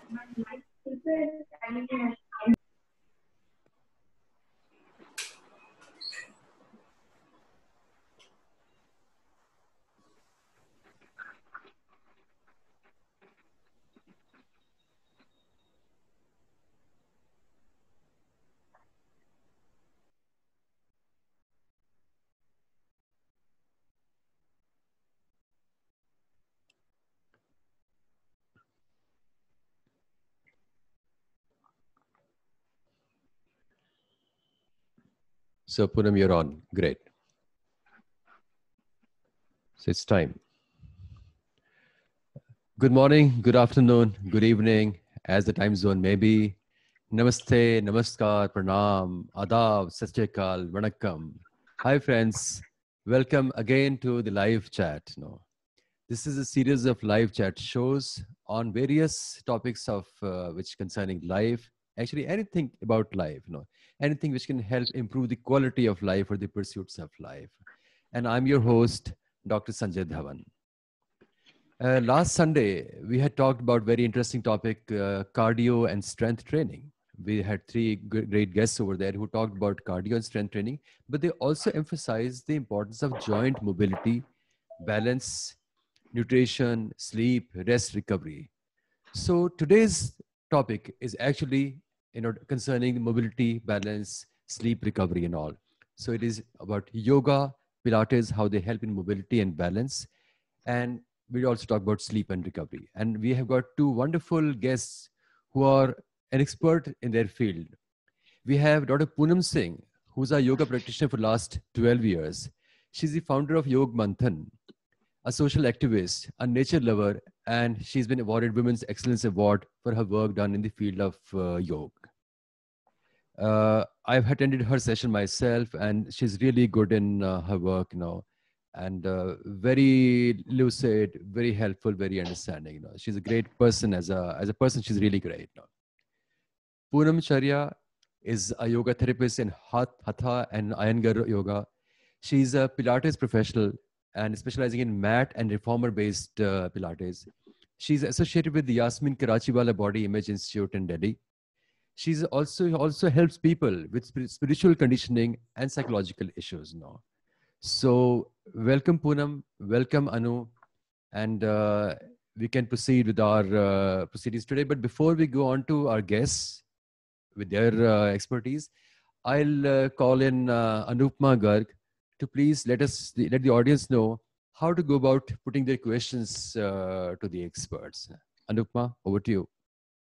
So Poonam, you're on. Great. So it's time. Good morning, good afternoon, good evening, as the time zone may be. Namaste, namaskar, pranam, adab, sat sri akal, vanakkam. Hi friends, welcome again to the live chat. This is a series of live chat shows on various topics of which concerning life, actually anything about life, anything which can help improve the quality of life or the pursuits of life. And I'm your host, Dr. Sanjay Dhawan. Last Sunday, we had talked about very interesting topic, cardio and strength training. We had three great guests over there who talked about cardio and strength training, but they also emphasized the importance of joint mobility, balance, nutrition, sleep, rest, recovery. So today's topic is actually, concerning mobility, balance, sleep, recovery, and all. So it is about yoga, Pilates, how they help in mobility and balance, and we also talk about sleep and recovery. And we have got two wonderful guests who are an expert in their field. We have Dr. Poonam Singh, who's a yoga practitioner for the last 12 years. She's the founder of Yog Manthan, a social activist, a nature lover, and she's been awarded Women's Excellence Award for her work done in the field of yoga. I've attended her session myself, and she's really good in her work, and very lucid, very helpful, very understanding. She's a great person as a person. She's really great. Poonam Charya is a yoga therapist in Hatha and Iyengar yoga. She's a Pilates professional and specializing in mat and reformer-based Pilates. She's associated with the Yasmin Karachiwala Body Image Institute in Delhi. She's also helps people with spiritual conditioning and psychological issues now. So welcome Poonam, welcome Anu, and we can proceed with our proceedings today. But before we go on to our guests with their expertise, I'll call in Anupma Garg to please let the audience know how to go about putting their questions to the experts. Anupma, over to you.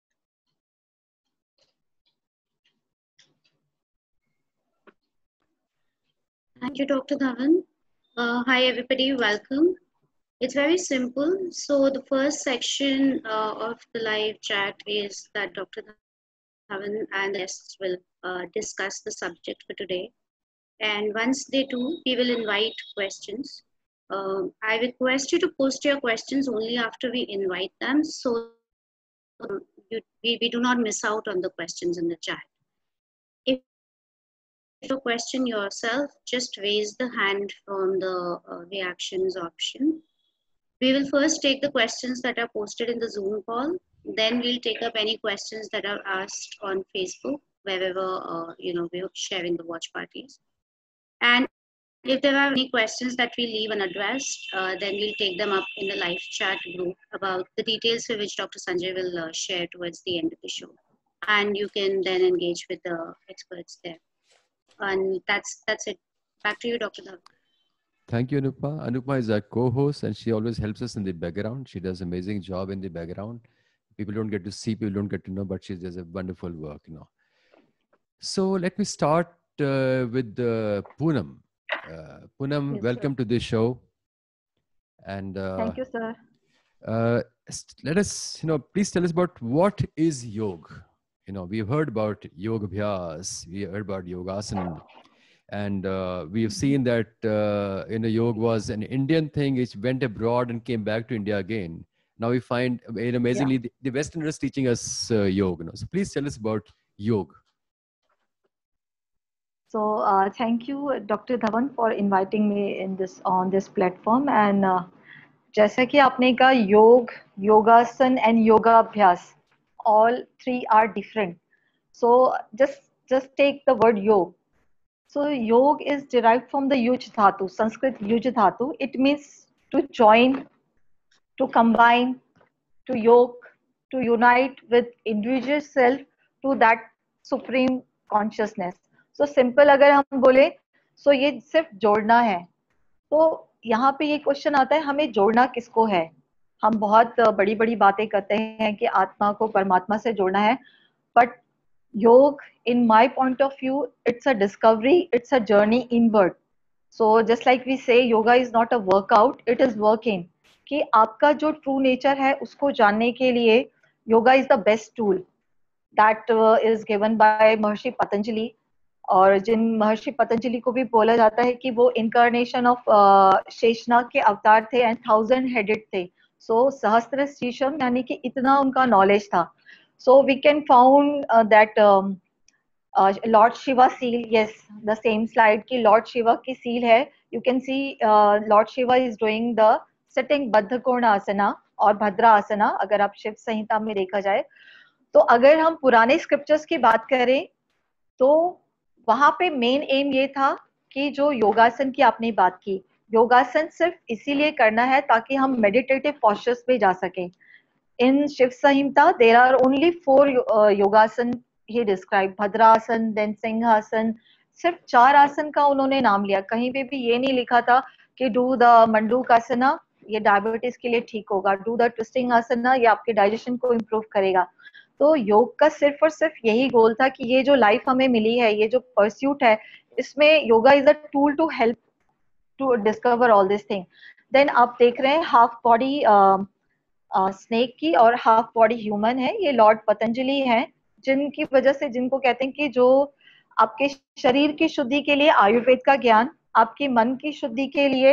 Thank you, Dr. Dhawan. Hi, everybody. Welcome. It's very simple. So the first section of the live chat is that Dr. Dhawan and the guests will discuss the subject for today. And once they do, we will invite questions. I request you to post your questions only after we invite them, so we do not miss out on the questions in the chat. If you question yourself, just raise the hand from the reactions option. We will first take the questions that are posted in the Zoom call. Then we'll take up any questions that are asked on Facebook, wherever we're sharing the watch parties. And if there are any questions that we leave unaddressed, then we'll take them up in the live chat group about the details for which Dr. Sanjay will share towards the end of the show. And you can then engage with the experts there. And that's it. Back to you, Dr. Dhawan. Thank you, Anupma. Anupma is our co-host, and she always helps us in the background. She does an amazing job in the background. People don't get to see, people don't get to know, but she does a wonderful work, So let me start with Poonam. Poonam, Yes, welcome to this show. And thank you, sir. Let us, please tell us about what is yoga. We've heard about yoga abhyas, we heard about yogasana, and we've seen that yoga was an Indian thing which went abroad and came back to India again. Now we find, amazingly, the Westerners teaching us yoga. So please tell us about yoga. So thank you, Dr. Dhawan, for inviting me on this platform. And जैसा कि आपने कहा योग, योगासन and yoga abhyas, all three are different. So just take the word yog. So yog is derived from the yuj dhatu, Sanskrit yuj dhatu. It means to join, to combine, to yoke, to unite with individual self to that supreme consciousness. So simple अगर हम बोले, so ये सिर्फ जोड़ना है. तो यहाँ पे ये क्वेश्चन आता है, हमें जोड़ना किसको है? हम बहुत बड़ी बड़ी बातें करते हैं कि आत्मा को परमात्मा से जोड़ना है, बट योग, in my point of view, it's a discovery, it's a journey inward. So just like we say, yoga is not a workout, it is working. कि आपका जो ट्रू नेचर है उसको जानने के लिए yoga is the best tool that is given by Maharshi Patanjali. और जिन महर्षि पतंजलि को भी बोला जाता है कि वो इनकारनेशन ऑफ शेषनाग के अवतार थे एंड 1000 हेडेड थे. सो सहस्त्र शीर्षम यानी कि इतना उनका नॉलेज था. So we can found that lord Shiva seal, yes the same slide की लॉर्ड शिवा की सील है. You can see lord Shiva is doing the sitting Baddhakona asana और भद्रा आसना. अगर आप शिव संहिता में देखा जाए तो अगर हम पुराने स्क्रिप्चर्स की बात करें तो वहां पे मेन एम ये था कि जो योगासन की आपने बात की, योगासन सिर्फ इसीलिए करना है ताकि हम मेडिटेटिव पोस्चर्स पे जा सकें. In Shiva Samhita there are only 4 yogasana he describe, भद्रासन, then सिंहासन. सिर्फ 4 आसन का उन्होंने नाम लिया. कहीं पे भी ये नहीं लिखा था कि डू द मंडूकासना, ये डायबिटीज के लिए ठीक होगा, डू द ट्विस्टिंग आसना, ये आपके डाइजेशन को इम्प्रूव करेगा. तो योग का सिर्फ और सिर्फ यही गोल था कि ये जो लाइफ हमें मिली है, ये जो परस्यूट है, इसमें yoga is a tool to help to discover all this thing. Then आप देख रहे हैं हाफ बॉडी स्नेक की और हाफ बॉडी ह्यूमन है. ये लॉर्ड पतंजलि हैं, जिनकी वजह से, जिनको कहते हैं कि जो आपके शरीर की शुद्धि के लिए आयुर्वेद का ज्ञान, आपके मन की शुद्धि के लिए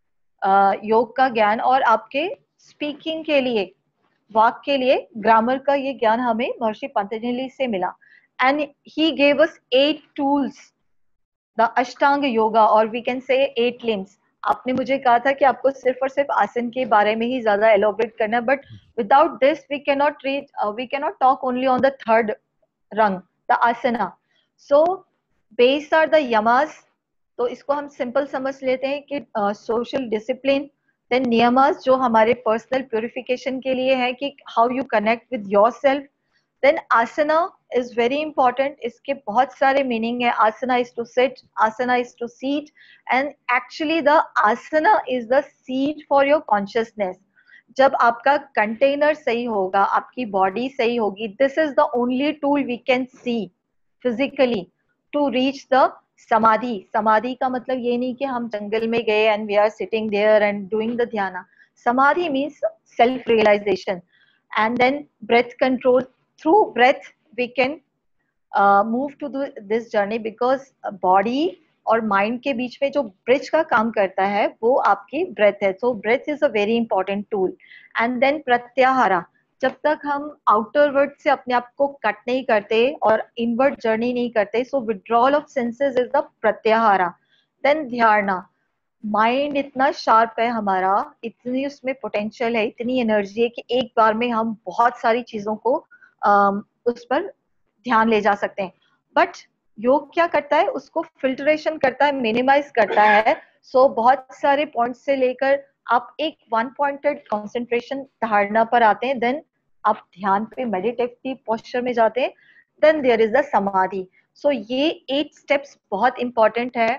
योग का ज्ञान, और आपके स्पीकिंग के लिए, वाक के लिए ग्रामर का ये ज्ञान हमें महर्षि पतंजलि से मिला. And he gave us 8 tools, the Ashtanga yoga, और वी कैन से 8 लिम्स. आपने मुझे कहा था कि आपको सिर्फ और सिर्फ आसन के बारे में ही ज्यादा एलोबरेट करना है, but without this we cannot talk only on the third rung, the asana. So base are the yamas. तो इसको हम सिंपल समझ लेते हैं कि सोशल डिसिप्लिन, देन नियमास जो हमारे पर्सनल प्योरिफिकेशन के लिए है कि how you connect with yourself. Then asana is very important. इसके बहुत सारे मीनिंग है. Asana is to sit, asana is to seat, and actually the asana is the seat for your consciousness. जब आपका कंटेनर सही होगा, आपकी बॉडी सही होगी, this is the only tool we can see physically to reach the samadhi. Samadhi का मतलब ये नहीं कि हम जंगल में गए and we are sitting there and doing the dhyana. Samadhi means self realization. And then breath control. Through breath we can move to this journey, because body और माइंड के बीच में जो ब्रिज का काम करता है वो आपकी ब्रेथ है. So breath is a very important tool. And then pratyahara. जब तक हम आउटर वर्ड से अपने आप को कट नहीं करते और इनवर्ड जर्नी नहीं करते, so withdrawal of senses is the pratyahara. Then dhyana. Mind इतना शार्प है हमारा, इतनी उसमें पोटेंशियल है, इतनी एनर्जी है कि एक बार में हम बहुत सारी चीजों को उस पर ध्यान ले जा सकते हैं. बट योग क्या करता है, उसको फिल्ट्रेशन करता है, मिनिमाइज करता है. सो बहुत सारे पॉइंट्स से लेकर आप एक वन पॉइंटेड कंसंट्रेशन धारणा पर आते हैं, देन आप ध्यान पे मेडिटेटिव पोस्चर में जाते हैं, देन देयर इज द समाधि. सो ये 8 स्टेप्स बहुत इंपॉर्टेंट है.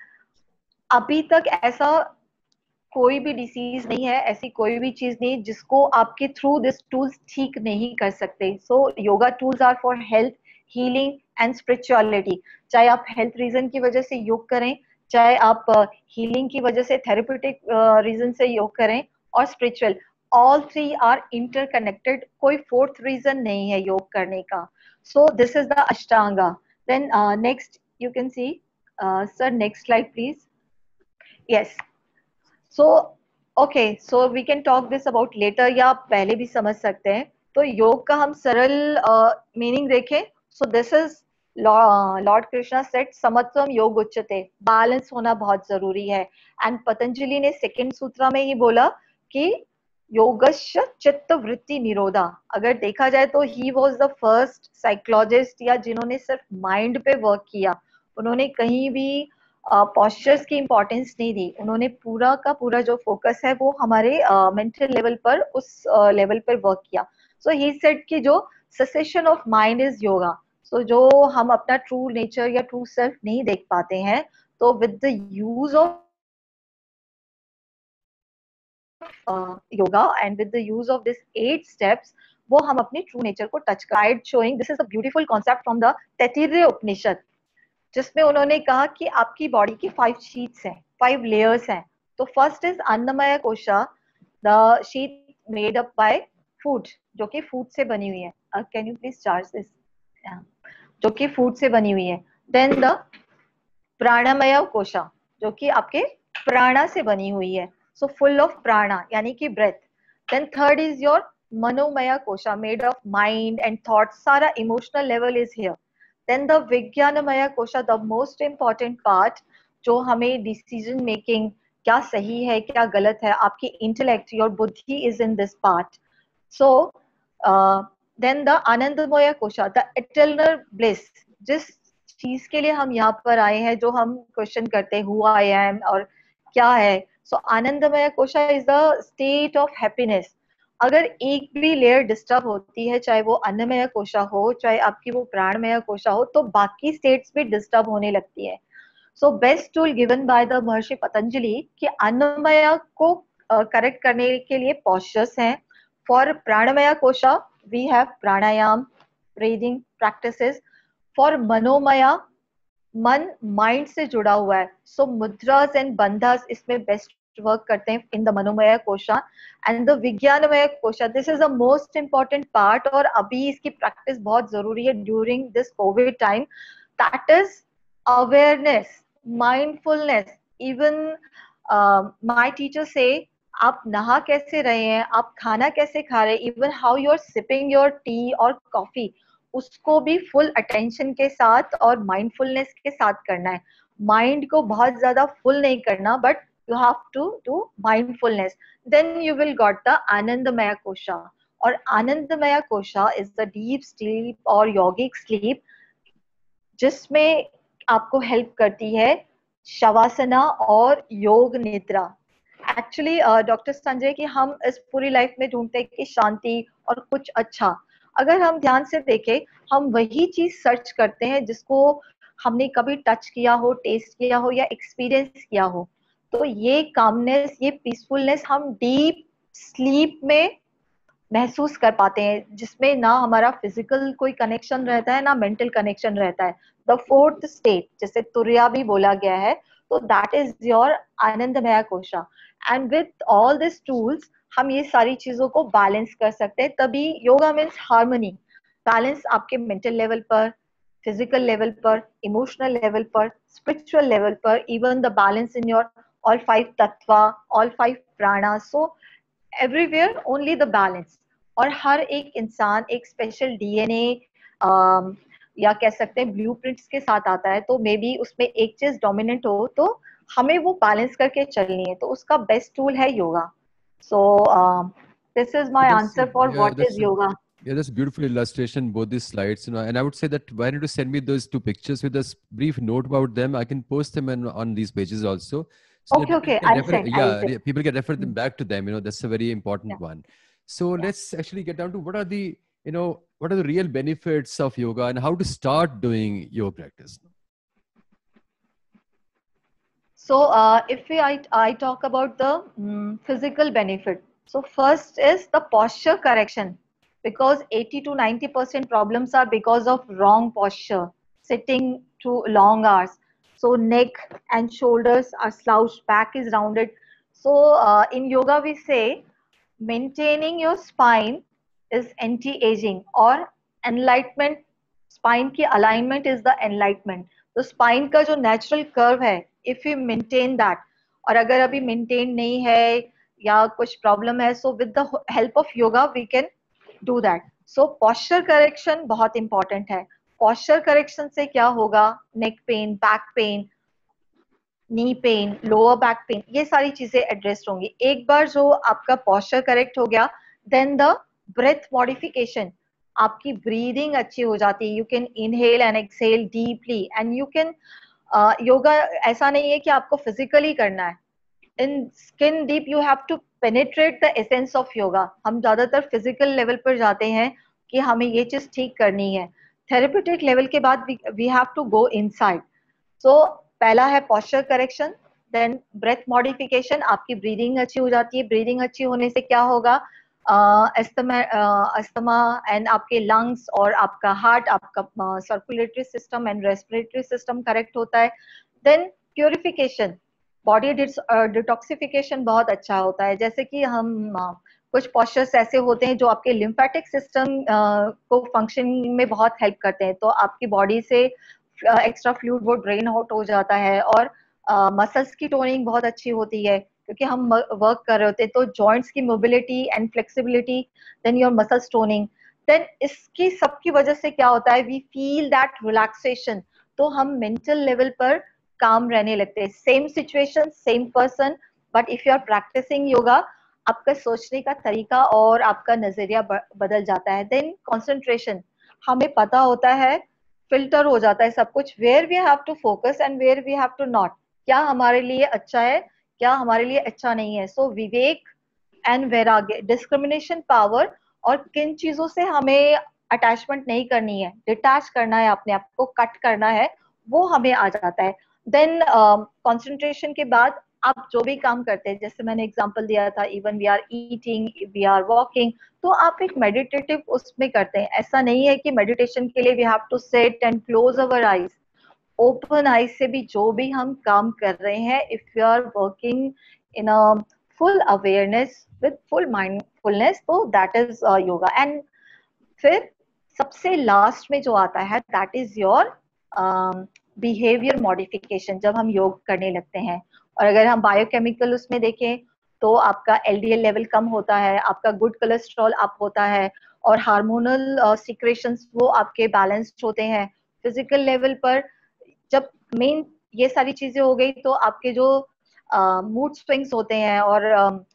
अभी तक ऐसा कोई भी डिसीज नहीं है, ऐसी कोई भी चीज नहीं जिसको आपके थ्रू दिस टूल्स ठीक नहीं कर सकते. So yoga tools are for health, healing and spirituality. चाहे आप हेल्थ रीजन की वजह से योग करें, चाहे आप हीलिंग की वजह से, थेरेप्यूटिक रीजन से योग करें, और स्पिरिचुअल, ऑल 3 आर इंटरकनेक्टेड. कोई 4th रीजन नहीं है योग करने का. So this is the Ashtanga. Then next you can see, sir next slide please. Yes. So okay, so we can talk this about later, या आप पहले भी समझ सकते हैं. तो योग का हम सरल मीनिंग देखें. So this is lord Krishna said समत्वम योग उच्यते. बैलेंस होना बहुत जरूरी है. एंड पतंजलि ने 2nd सूत्र में ही बोला कि योगस्य चित्त वृत्ति निरोधा। अगर देखा जाए तो he was the first psychologist या जिन्होंने सिर्फ माइंड पे वर्क किया, उन्होंने कहीं भी पॉस्चर्स की इंपॉर्टेंस नहीं दी, उन्होंने पूरा का पूरा जो फोकस है वो हमारे मेंटल लेवल पर, उस लेवल पर वर्क किया। सो ही सेड कि जो cessation of mind is yoga. So जो हम अपना ट्रू नेचर या ट्रू सेल्फ नहीं देख पाते हैं, तो with the use of yoga and with the use of this 8 steps, वो हम अपने ट्रू नेचर को touch guide showing. This is a beautiful concept from the Taittiriya Upanishad, जिसमें उन्होंने कहा कि आपकी बॉडी की 5 शीट्स हैं, 5 लेयर्स हैं। तो first is annamaya kosha, the sheet made up by food, जो कि फूड से बनी हुई है। Can you please charge this? जो कि फूड से बनी हुई है। देन द प्राणमय कोशा, जो कि आपके प्राणा से बनी हुई है, सो फुल ऑफ प्राणा यानी कि breath. Then third is your manomaya kosha, made of mind and thoughts, सारा emotional level is here. Then the vijnanamaya kosha, the most important part, जो हमें डिसीजन मेकिंग, क्या सही है क्या गलत है, आपकी intellect, your buddhi is in this part. So then the anandamaya kosha, the eternal bliss, जिस चीज के लिए हम यहाँ पर आए हैं, जो हम क्वेश्चन करते हैं हु आई एम और क्या है। So anandamaya kosha is the state of happiness. अगर एक भी लेयर डिस्टर्ब होती है, चाहे वो अन्नमय कोशा हो, चाहे आपकी वो प्राणमय कोशा हो, तो बाकी स्टेट्स भी डिस्टर्ब होने लगती है। So best tool given by the Maharshi Patanjali कि अन्नमय को करेक्ट करने के लिए पॉस्चर्स हैं। For pranamaya kosha we have pranayama, breathing practices. For manomaya, मन माइंड से जुड़ा हुआ है, सो मुद्रास एंड बंधास इसमें बेस्ट वर्क करते हैं in the Manomay kosha. And the vijnanamaya kosha, this is the most important part, और अभी इसकी प्रैक्टिस बहुत जरूरी है during this Covid time. That is awareness, mindfulness. Even my teacher से आप नहा कैसे रहे हैं, आप खाना कैसे खा रहे हैं, even how you are sipping your tea और कॉफी, उसको भी फुल अटेंशन के साथ और माइंडफुलनेस के साथ करना है। माइंड को बहुत ज्यादा फुल नहीं करना, but you have to do mindfulness. Then you will got the anandamaya kosha. और anandamaya kosha is the deep sleep और यौगिक स्लीप, जिसमें आपको हेल्प करती है शवासना और योग निद्रा। एक्चुअली डॉक्टर संजय, कि हम इस पूरी लाइफ में ढूंढते हैं कि शांति और कुछ अच्छा। अगर हम ध्यान से देखें, हम वही चीज सर्च करते हैं जिसको हमने कभी टच किया हो, टेस्ट किया हो या एक्सपीरियंस किया हो। तो ये कामनेस, ये पीसफुलनेस हम डीप स्लीप में महसूस कर पाते हैं, जिसमें ना हमारा फिजिकल कोई कनेक्शन रहता है ना मेंटल कनेक्शन रहता है। द फोर्थ स्टेट, जैसे तुर्या भी बोला गया है, तो that is your anandamaya kosha. And with all this tools हम ये सारी चीजों को बैलेंस कर सकते हैं। तभी योगा मीन्स हार्मनी, बैलेंस आपके मेंटल लेवल पर, फिजिकल लेवल पर, इमोशनल लेवल पर, स्पिरिचुअल लेवल पर, even the balance in your all 5 tattva, all 5 prana. So everywhere only the balance. और हर एक इंसान एक स्पेशल डीएनए या कह सकते हैं ब्लूप्रिंट्स के साथ आता है, तो मे बी उसमें एक चीज डोमिनेंट हो, तो हमें वो बैलेंस करके चलनी है, तो उसका बेस्ट टूल है yoga. So this is my That's answer for yeah, what that's is yoga. yeah, that's beautiful illustration, both these slides, and I would say that why don't you send me those two pictures with a brief note about them? I can post them on these pages also, so that okay people okay, can I refer. Send, I Yeah, send. people can refer them back to them. That's a very या important one. So या let's actually get down to what are the what are the real benefits of yoga and how to start doing yoga practice. So if I talk about the physical benefit, so first is the posture correction, because 80 to 90% problems are because of wrong posture, sitting too long hours. So neck and shoulders are slouched, back is rounded. So in yoga we say maintaining your spine is anti-aging, or enlightenment, spine की alignment is the enlightenment. तो spine का जो natural curve है, if you maintain that, और अगर अभी maintain नहीं है या कुछ problem है, so with the help of yoga we can do that. So posture correction बहुत important है. Posture correction से क्या होगा? Neck pain, back pain, knee pain, lower back pain, ये सारी चीजें एड्रेस होंगी। एक बार जो आपका पोस्चर करेक्ट हो गया, देन द ब्रेथ मॉडिफिकेशन, आपकी ब्रीदिंग अच्छी हो जाती है, you can inhale and exhale deeply and you can yoga ऐसा नहीं है कि आपको फिजिकली करना है, in skin deep you have to penetrate the essence of yoga. हम ज्यादातर फिजिकल लेवल पर जाते हैं कि हमें ये चीज ठीक करनी है, थेरेप्यूटिक लेवल के बाद we have to go inside. So पहला है posture correction, then breath modification, आपकी ब्रीदिंग अच्छी हो जाती है। ब्रीदिंग अच्छी होने से क्या होगा, अस्थमा एंड आपके लंग्स और आपका हार्ट, आपका circulatory system and respiratory system correct होता है। देन प्योरिफिकेशन, बॉडी डिटॉक्सिफिकेशन बहुत अच्छा होता है। जैसे कि हम कुछ पोस्चर्स ऐसे होते हैं जो आपके लिम्फेटिक सिस्टम को फंक्शनिंग में बहुत हेल्प करते हैं, तो आपकी बॉडी से एक्स्ट्रा फ्लूइड वो ड्रेन आउट हो जाता है। और मसल्स की टोनिंग बहुत अच्छी होती है क्योंकि हम वर्क कर रहे होते हैं, तो जॉइंट्स की mobility and flexibility, then your muscles toning, then इसकी सबकी वजह से क्या होता है, वी फील दैट रिलैक्सेशन, तो हम मेंटल लेवल पर काम रहने लगते हैं। Same situation, same person, but if you are practising yoga, आपका सोचने का तरीका और आपका नजरिया बदल जाता है। देन कंसंट्रेशन, हमें पता होता है, फिल्टर हो जाता है सब कुछ, where we have to focus and where we have to not, क्या हमारे लिए अच्छा है, क्या हमारे लिए अच्छा नहीं है। So vivek and vairagya, discrimination power, और किन चीजों से हमें अटैचमेंट नहीं करनी है, डिटैच करना है, अपने आप को कट करना है, वो हमें आ जाता है। देन कंसंट्रेशन के बाद आप जो भी काम करते हैं, जैसे मैंने एग्जांपल दिया था, even we are eating, we are walking, तो आप एक मेडिटेटिव उसमें करते हैं। ऐसा नहीं है कि मेडिटेशन के लिए we have to sit and close our eyes, open eyes से भी जो भी हम काम कर रहे हैं, if you are working in a full awareness with full mindfulness, तो दैट इज योगा। एंड फिर सबसे लास्ट में जो आता है, that is your behaviour modification, जब हम योग करने लगते हैं। और अगर हम बायोकेमिकल उसमें देखें तो आपका एलडीएल लेवल कम होता है, आपका गुड कोलेस्ट्रॉल अप होता है, और हार्मोनल सिक्रेशंस वो आपके बैलेंस्ड होते हैं। फिजिकल लेवल पर जब मेन ये सारी चीजें हो गई, तो आपके जो मूड स्विंग्स होते हैं और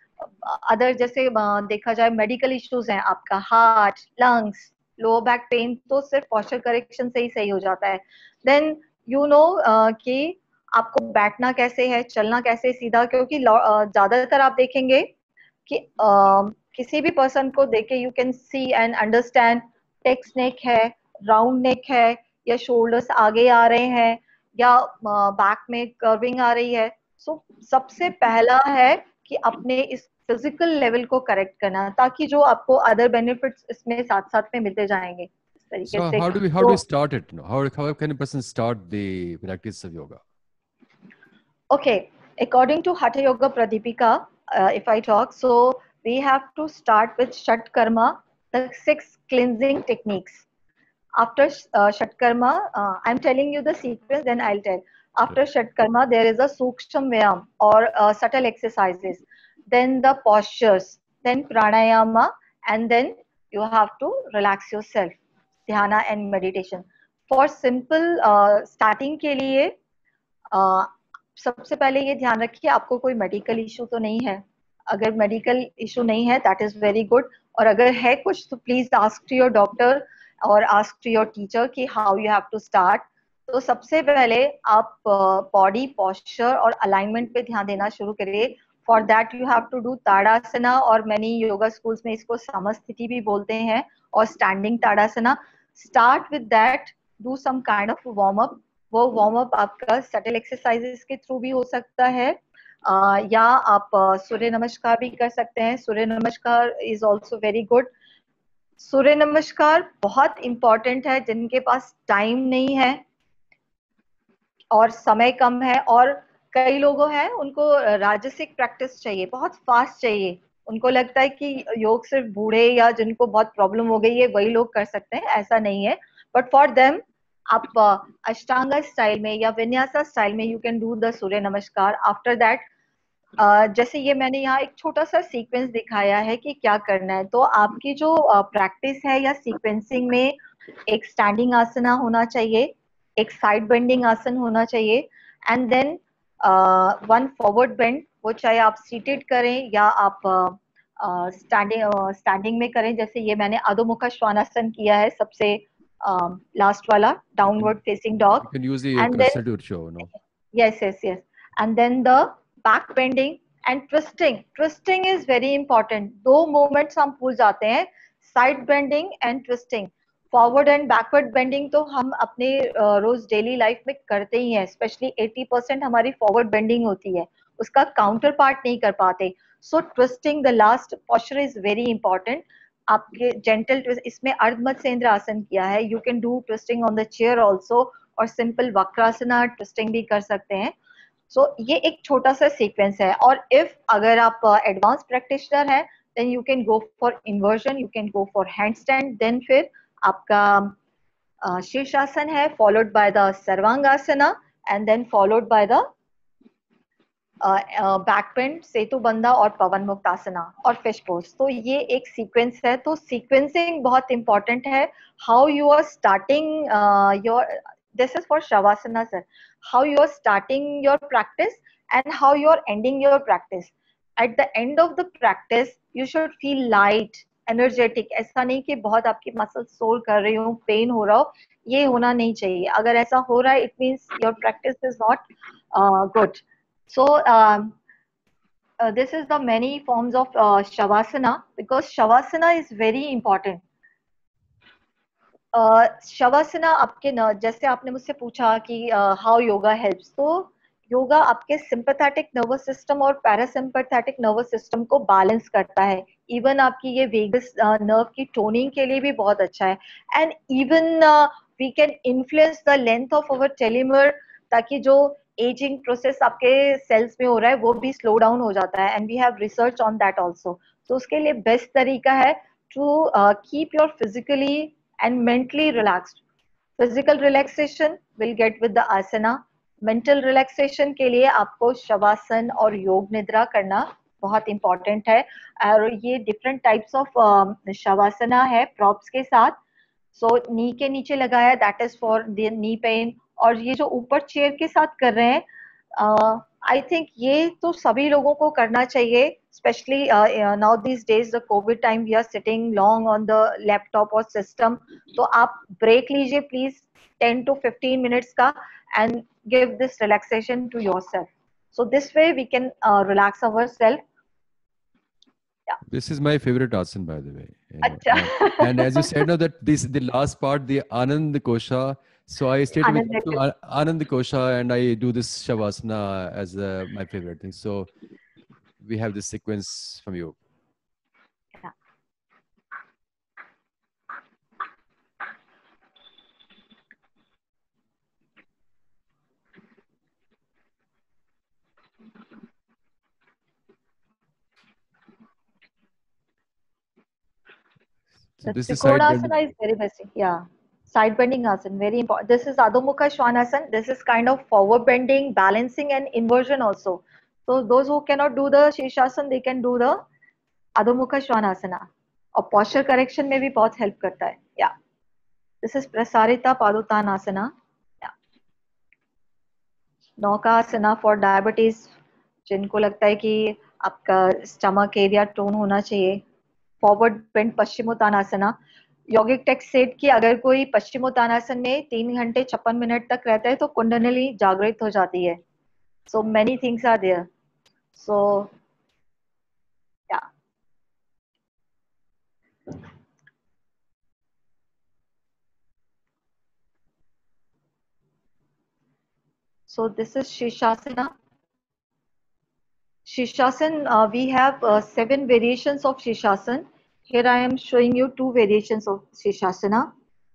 अदर जैसे देखा जाए मेडिकल इश्यूज हैं, आपका heart, lungs, lower back pain, तो सिर्फ पोस्चर करेक्शन से ही सही हो जाता है। देन यू नो कि आपको बैठना कैसे है, चलना कैसे सीधा, क्योंकि ज्यादातर आप देखेंगे कि किसी भी पर्सन को देख के you can see and understand, text neck है, राउंड नेक है, या शोल्डर्स आगे आ रहे हैं, या बैक में कर्विंग आ रही है। सो सबसे पहला है कि अपने इस फिजिकल लेवल को करेक्ट करना, ताकि जो आपको अदर बेनिफिट्स इसमें साथ साथ में मिलते जाएंगे इस तरीके So से। how do we start it? How can a person start the practice of yoga? Okay, according to Hatha Yoga Pradipika, if I talk, so we have to start with Shat Karma, the 6 cleansing techniques. After Shat Karma, I'm telling you the sequence, then I'll tell. After Shat Karma, there is a Suksham Vyam, or subtle exercises, then the postures, then Pranayama, and then you have to relax yourself, Dhyana and meditation. For simple starting के लिए, सबसे पहले ये ध्यान रखिए आपको कोई medical issue तो नहीं है। अगर मेडिकल इशू नहीं है, दैट इज वेरी गुड, और अगर है कुछ तो please ask to your doctor और आस्क टू योर टीचर कि how you have to start. तो सबसे पहले आप बॉडी पोस्चर और अलाइनमेंट पे ध्यान देना शुरू करिए। For that you have to do tadasana, और मैनी योगा स्कूल्स में इसको समस्थिति भी बोलते हैं, और standing tadasana. Start with that, do some kind of warm up. वो वार्म अप आपका सटल एक्सरसाइजेस के थ्रू भी हो सकता है, या आप सूर्य नमस्कार भी कर सकते हैं। Surya namaskar is also very good. Surya namaskar बहुत इंपॉर्टेंट है जिनके पास टाइम नहीं है और समय कम है, और कई लोगों हैं उनको राजसिक प्रैक्टिस चाहिए, बहुत फास्ट चाहिए। उनको लगता है कि योग सिर्फ बूढ़े या जिनको बहुत प्रॉब्लम हो गई है वही लोग कर सकते हैं, ऐसा नहीं है। बट फॉर देम आप अष्टांगा स्टाइल में या विन्यासा स्टाइल में you can do the surya namaskar. After that जैसे ये मैंने यहाँ एक छोटा सा सीक्वेंस दिखाया है कि क्या करना है, तो आपकी जो प्रैक्टिस है या सीक्वेंसिंग में एक स्टैंडिंग आसना होना चाहिए, एक साइड बेंडिंग आसन होना चाहिए, and then one forward bend, वो चाहे आप सीटेड करें या आप स्टैंडिंग में करें। जैसे ये मैंने अधोमुखा श्वानासन किया है, सबसे लास्ट वाला downward facing dog. You can use the and cursor then to show, no? yes, and then the back bending and twisting is very important। दो movements हम भूल जाते हैं, side bending and twisting। Forward and backward bending तो हम अपने रोज daily life में करते ही हैं, स्पेशली 80% हमारी फॉरवर्ड बेंडिंग होती है, उसका काउंटर पार्ट नहीं कर पाते। So twisting the last posture is very important. आपके जेंटल ट्विस्ट, इसमें अर्ध मत्स्येंद्र आसन किया है। You can do twisting on the chair also, और सिंपल वक्रासना ट्विस्टिंग भी कर सकते हैं। सो ये एक छोटा सा सीक्वेंस है। और इफ अगर आप एडवांस प्रैक्टिशनर हैं, then you can go for inversion, you can go for handstand. Then फिर आपका शीर्षासन है, followed by the sarvangasana, and then followed by the back bend, setu bandha और पवन मुक्तासना और फिश पोज। तो ये एक सीक्वेंस है। तो सीक्वेंसिंग बहुत इंपॉर्टेंट है। How you are starting your, this is for shavasana sir, how you are starting your practice and how you are ending your practice। at the end of the practice you should feel light, energetic। ऐसा नहीं कि बहुत आपकी muscle सोर कर रही हो, pen हो रहा हो, ये होना नहीं चाहिए। अगर ऐसा हो रहा है, it means your practice is not good। so this is the many forms of shavasana, because shavasana is very important। शवासना आपके न, जैसे आपने मुझसे पूछा कि हाउ योगा हेल्प्स, तो योगा आपके सिंपैथेटिक नर्वस सिस्टम और पैरासिम्पैथेटिक नर्वस सिस्टम को बैलेंस करता है। इवन आपकी ये वेगस नर्व की टोनिंग के लिए भी बहुत अच्छा है। And even we can influence the length of our telomere, ताकि जो एजिंग प्रोसेस आपके सेल्स में हो रहा है वो भी स्लो डाउन हो जाता है। And we have research on that also. तो उसके लिए बेस्ट तरीका है to keep your physically and mentally relaxed। physical relaxation will get with the asana। mental relaxation के लिए आपको शवासन और योग निद्रा करना बहुत इंपॉर्टेंट है। और ये डिफरेंट टाइप्स ऑफ शवासना है प्रॉप्स के साथ। सो नी के नीचे लगाया, that is for the knee pain. और ये जो ऊपर चेयर के साथ कर रहे हैं, आई थिंक ये तो सभी लोगों को करना चाहिए, specially now this days the Covid time, we are sitting long on the laptop और सिस्टम। तो आप ब्रेक लीजिए प्लीज 10 to 15 मिनट्स का, and give this relaxation to yourself. So this way we can relax ourself. This is my favorite asana, by the way. अच्छा। And as you said, now that this the last part, the Anand Kosha. So I stayed with Anand to Anand Kosha, and I do this Shavasana as my favorite thing. So we have this sequence from you. So The this is side bending. Trikonasana is very basic. Yeah. Side bending asana, very important. This is Adho Shwanasana. This is kind of forward bending, balancing, and inversion also. So those who cannot do the Shirshasana, they can do the Adho Shwanasana. और posture correction में भी बहुत help करता है. Yeah. This is Prasarita Padottanasana. Yeah. Naukasana for diabetes, जिनको लगता है कि आपका stomach area tone होना चाहिए. Forward bend paschimottanasana. Yogic text set कि अगर कोई पश्चिमोत्तानासन में 3 घंटे 56 मिनट तक रहता है तो कुंडलिनी जागृत हो जाती है। So many things are there. So या so this is shirshasana. Shirshasana, we have 7 variations of Shirshasana. Here I am showing you 2 variations of Shirshasana.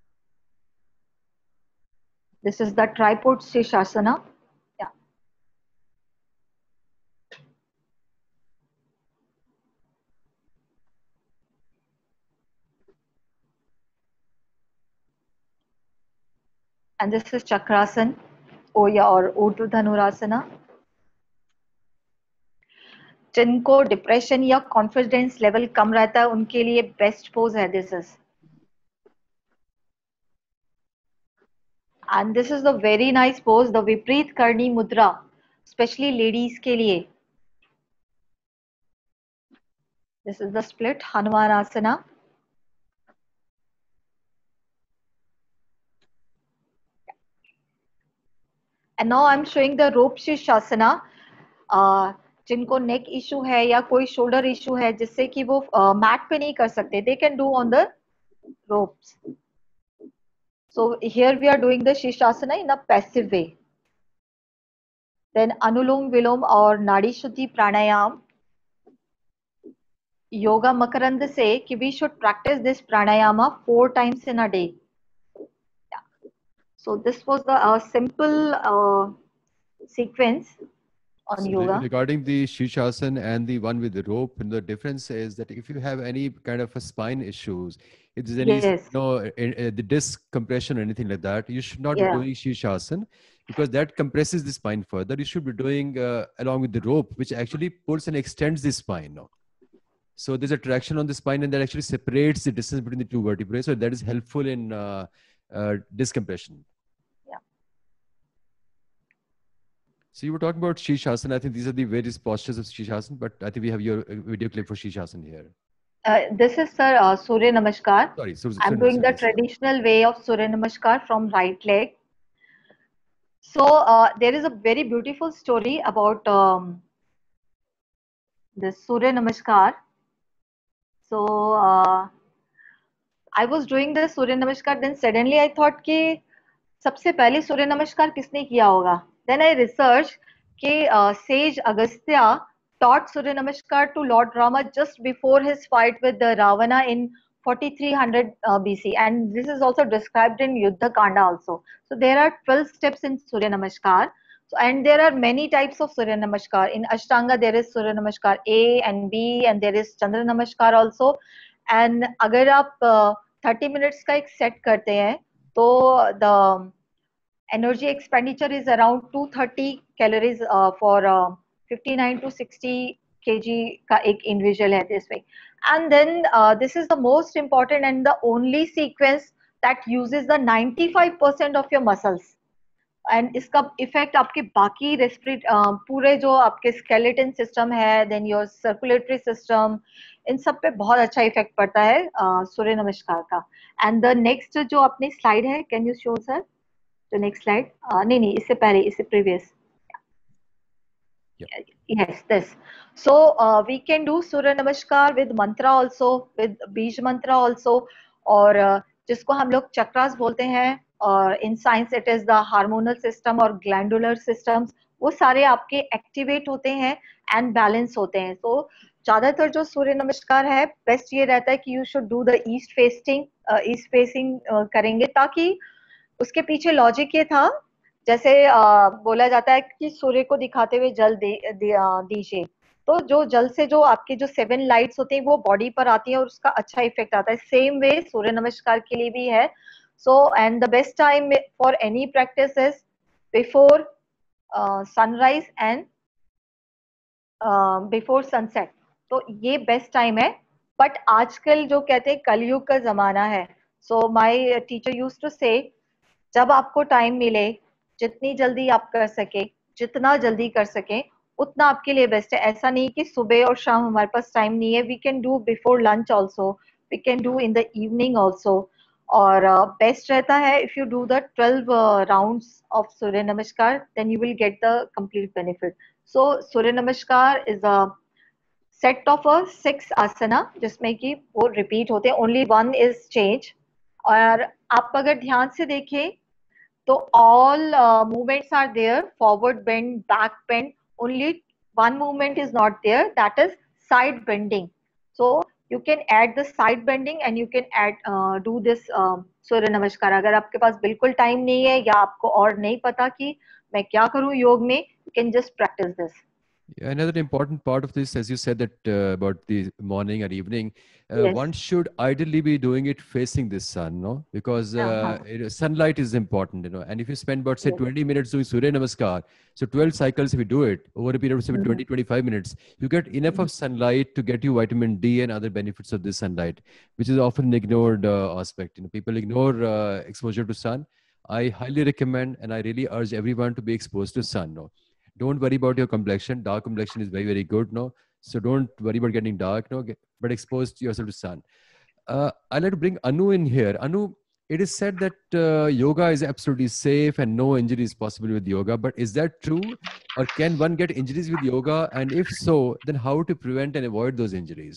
This is the tripod Shirshasana. Yeah. And this is Chakrasana, Oya or Urdhva Dhanurasana. जिनको depression या confidence level कम रहता है उनके लिए best pose है this is. And this is the very nice pose, the viparita karani mudra. Specially ladies के लिए. This is the split Hanuman asana. And now I am showing the rope shirshasana. जिनको नेक इशू है या कोई शोल्डर इशू है जिससे कि वो मैट पे नहीं कर सकते, they can do on the ropes. So here we are doing the shirshasana in a passive way. Then anulom vilom और नाड़ी शुद्धि प्राणायाम. योगा मकरंद से कि we should practice this pranayama 4 times in a day. Yeah. So this was the simple sequence on yoga. Regarding the Shirshasana and the one with the rope, and the difference is that if you have any kind of a spine issues, if there's any Yes. the disc compression or anything like that, you should not be Yeah. doing Shirshasana because that compresses the spine further. You should be doing along with the rope, which actually pulls and extends the spine. No? So there's a traction on the spine and that actually separates the distance between the two vertebrae. So that is helpful in disc compression. So you were talking about Shirshasana. I think these are the various postures of Shirshasana, but I think we have your video clip for Shirshasana here. This is sir Surya Namaskar. Sorry, I'm doing the traditional way of Surya Namaskar from right leg. So there is a very beautiful story about this Surya Namaskar. So I was doing the Surya Namaskar, then suddenly I thought कि सबसे पहले सूर्य नमस्कार किसने किया होगा. Then I researched कि sage Agastya taught Surya Namaskar to Lord Rama just before his fight with the Ravana in 4300 BC, and this is also described in Yuddha Kanda also. So there are 12 steps in Surya Namaskar. So, and there are many types of Surya Namaskar. In Ashtanga there is Surya Namaskar A and B, and there is Chandra Namaskar also. And अगर आप 30 minutes का एक set करते हैं तो the energy expenditure is around 230 calories for 59 to 60 kg का एक individual है this way. And then this is the most important and the only sequence that uses the 95% of your muscles. And इसका effect आपके बाकी पूरे जो आपके skeleton system है, देन योर सर्कुलेटरी सिस्टम, इन सब पे बहुत अच्छा इफेक्ट पड़ता है सूर्य नमस्कार का. एंड द नेक्स्ट जो अपनी स्लाइड है, can you show sir the next slide? नहीं, इससे पहले, इससे previous. Yes, this. So we can do Surya Namaskar with mantra also, with बीज mantra also, और जिसको हम लोग चक्रास बोलते हैं, और in science it is the hormonal system और glandular systems, वो सारे आपके एक्टिवेट होते हैं एंड बैलेंस होते हैं. तो ज्यादातर जो सूर्य नमस्कार है, बेस्ट ये रहता है कि you should do the east facing करेंगे, ताकि उसके पीछे लॉजिक ये था, जैसे बोला जाता है कि सूर्य को दिखाते हुए जल दीजिए, तो जो जल से जो आपके जो 7 लाइट्स होते हैं वो बॉडी पर आती है और उसका अच्छा इफेक्ट आता है. सेम वे सूर्य नमस्कार के लिए भी है. So and the best time for any practice is before sunrise and before sunset. तो ये बेस्ट टाइम है. बट आजकल जो कहते हैं कलयुग का जमाना है, so my teacher used to say जब आपको टाइम मिले, जितनी जल्दी आप कर सके, जितना जल्दी कर सके उतना आपके लिए बेस्ट है. ऐसा नहीं कि सुबह और शाम हमारे पास टाइम नहीं है. We can do before lunch also, we can do in the evening also. और बेस्ट रहता है if you do the 12 rounds of surya namaskar, then you will get the complete benefit. So surya namaskar is a set of 6 asana जिसमें कि वो repeat होते हैं, only one is change. और आप अगर ध्यान से देखें तो all movements are there, forward bend, back bend. Only one movement is not there, that is side bending. So you can add the side bending and you can add do this सूर्य नमस्कार. अगर आपके पास बिल्कुल time नहीं है या आपको और नहीं पता कि मैं क्या करूं योग में, you can just practice this. Yeah, another important part of this, as you said that about the morning or evening, Yes. one should ideally be doing it facing the sun, no? Because sunlight is important, and if you spend about, say, Yes. 20 minutes doing Surya Namaskar, so 12 cycles, if you do it over a period of, say, 20, 25 minutes, you get enough of sunlight to get you vitamin D and other benefits of this sunlight, which is often ignored aspect. People ignore exposure to sun. I highly recommend and I really urge everyone to be exposed to sun, no? Don't worry about your complexion. Dark complexion is very, very good, no? So don't worry about getting dark, no? But expose yourself to sun. I'd like to bring Anu in here. Anu, it is said that yoga is absolutely safe and no injury is possible with yoga. But is that true? Or can one get injuries with yoga? And if so, then how to prevent and avoid those injuries?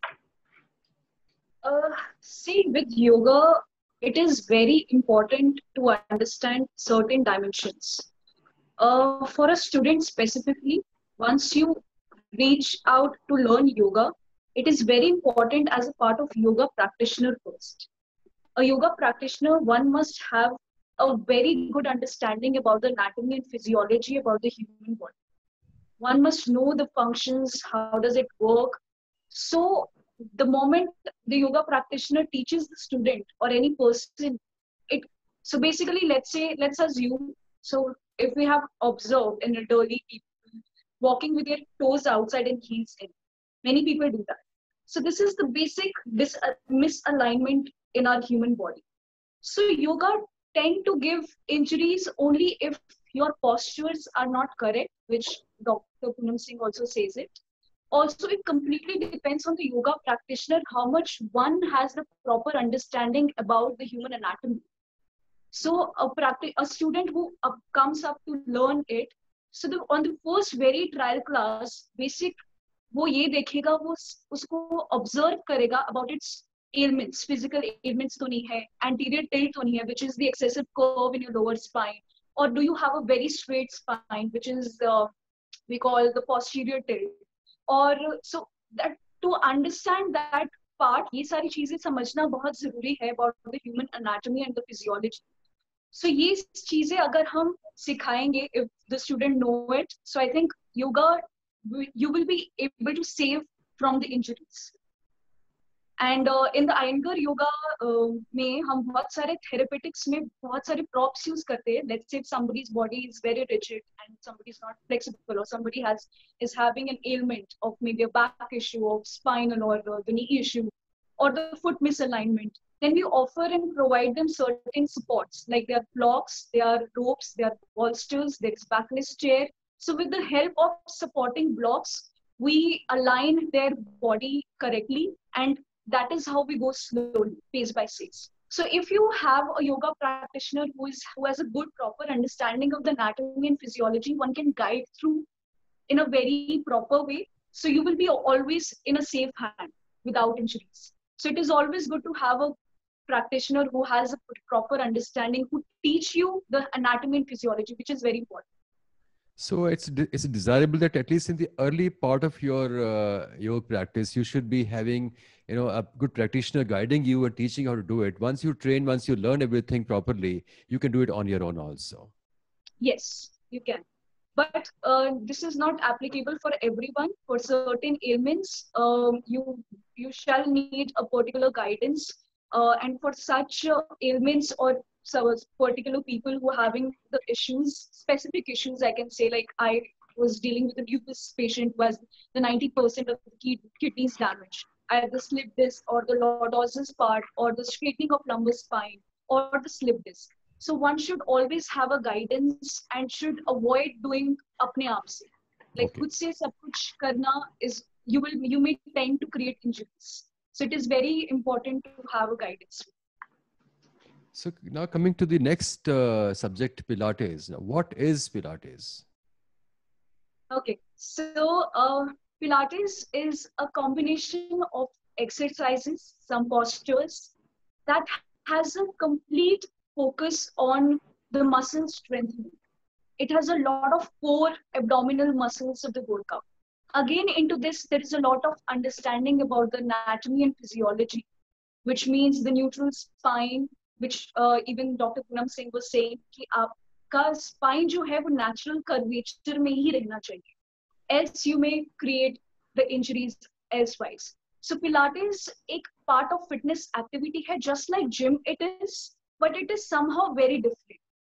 See, with yoga, it is very important to understand certain dimensions. For a student specifically, once you reach out to learn yoga, it is very important as a part of yoga practitioner first. A yoga practitioner, one must have a very good understanding about the anatomy and physiology about the human body. One must know the functions, how does it work. So the moment the yoga practitioner teaches the student or any person, it so basically let's assume, so if we have observed in elderly people walking with their toes outside and heels in, many people do that. So this is the basic misalignment in our human body. So yoga tend to give injuries only if your postures are not correct, which Dr. Poonam Singh also says it. Also, it completely depends on the yoga practitioner how much one has the proper understanding about the human anatomy. So a student who comes up to learn it, so on the first very trial class, basic वो ये देखेगा, वो उसको observe करेगा about its ailments, physical ailments तो नहीं है, anterior tilt तो नहीं है, which is the excessive curve in your lower spine, or do you have a very straight spine, which is we call the posterior tilt, or so that to understand that part, ये सारी चीजें समझना बहुत जरूरी है about the human anatomy and the physiology. So ये चीजें अगर हम सिखाएंगे, if the student know it, so I think yoga, you will be able to save from the injuries. And in the Iyengar yoga में हम बहुत सारे therapeutics में बहुत सारे props use करते हैं. Let's say if somebody's body is very rigid and somebody is not flexible, or somebody is having an ailment of maybe a back issue, of spinal or the knee issue, or the foot misalignment, then we offer and provide them certain supports, like there are blocks, there are ropes, there are bolsters, there is backless chair. So with the help of supporting blocks, we align their body correctly, and that is how we go slowly, pace by pace. So if you have a yoga practitioner who has a good proper understanding of the anatomy and physiology, one can guide through in a very proper way. So you will be always in a safe hand without injuries. So it is always good to have a practitioner who has a proper understanding, who teach you the anatomy and physiology, which is very important. So it's desirable that at least in the early part of your practice, you should be having, you know, a good practitioner guiding you and teaching how to do it. Once you train, once you learn everything properly, you can do it on your own also. Yes, you can. But this is not applicable for everyone. For certain ailments, you shall need a particular guidance. And for such ailments or particular people who are having the issues, specific issues, I can say, like I was dealing with a lupus patient who has the 90% of the kidneys damaged. I had the slip disc or the lordosis part, or the straightening of lumbar spine, or the slip disc. So one should always have a guidance and should avoid doing apne aap se. Like खुद से सब कुछ करना is you may tend to create injuries. So it is very important to have a guidance. So now coming to the next subject, Pilates. Now, what is Pilates? Okay, so Pilates is a combination of exercises, some postures that has a complete focus on the muscle strengthening. It has a lot of core abdominal muscles of the workout. Again, into this, there is a lot of understanding about the anatomy and physiology, which means the neutral spine, which even Dr. Poonam Singh was saying कि आपका spine जो है वो natural curvature में ही रहना चाहिए. Else you may create the injuries elsewise. So Pilates एक part of fitness activity है, just like gym it is, but it is somehow very different.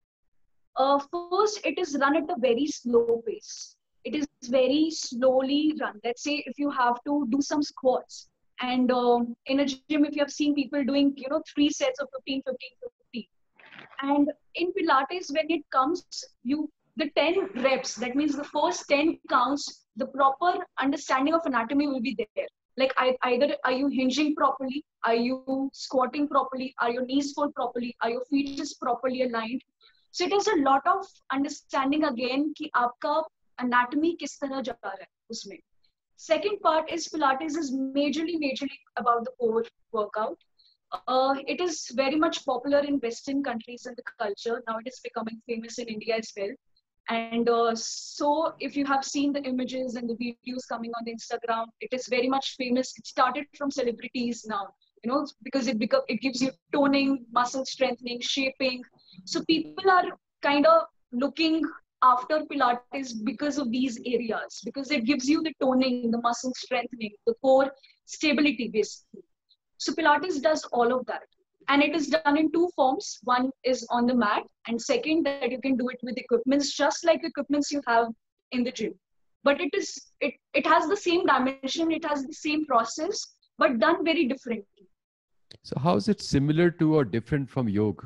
First, it is run at a very slow pace. It is very slowly run. Let's say if you have to do some squats, and in a gym, if you have seen people doing, 3 sets of 15, 15, 15. And in Pilates, when it comes, you the 10 reps, that means the first 10 counts, the proper understanding of anatomy will be there. Like either are you hinging properly? Are you squatting properly? Are your knees fold properly? Are your feet is properly aligned? So it is a lot of understanding again कि आपका anatomy किस तरह जा रहा है उसमें. Second part is Pilates is majorly about the core workout. It is very much popular in Western countries and the culture. Now it is becoming famous in India as well. And so if you have seen the images and the videos coming on the Instagram, it is very much famous. It started from celebrities now, because it gives you toning, muscle strengthening, shaping. So people are kind of looking after Pilates because of these areas, because it gives you the toning, the muscle strengthening, the core stability basically. So Pilates does all of that. And it is done in two forms. One is on the mat, and second that you can do it with equipments, just like equipments you have in the gym. But it has the same dimension, it has the same process, but done very differently. So how is it similar to or different from yoga?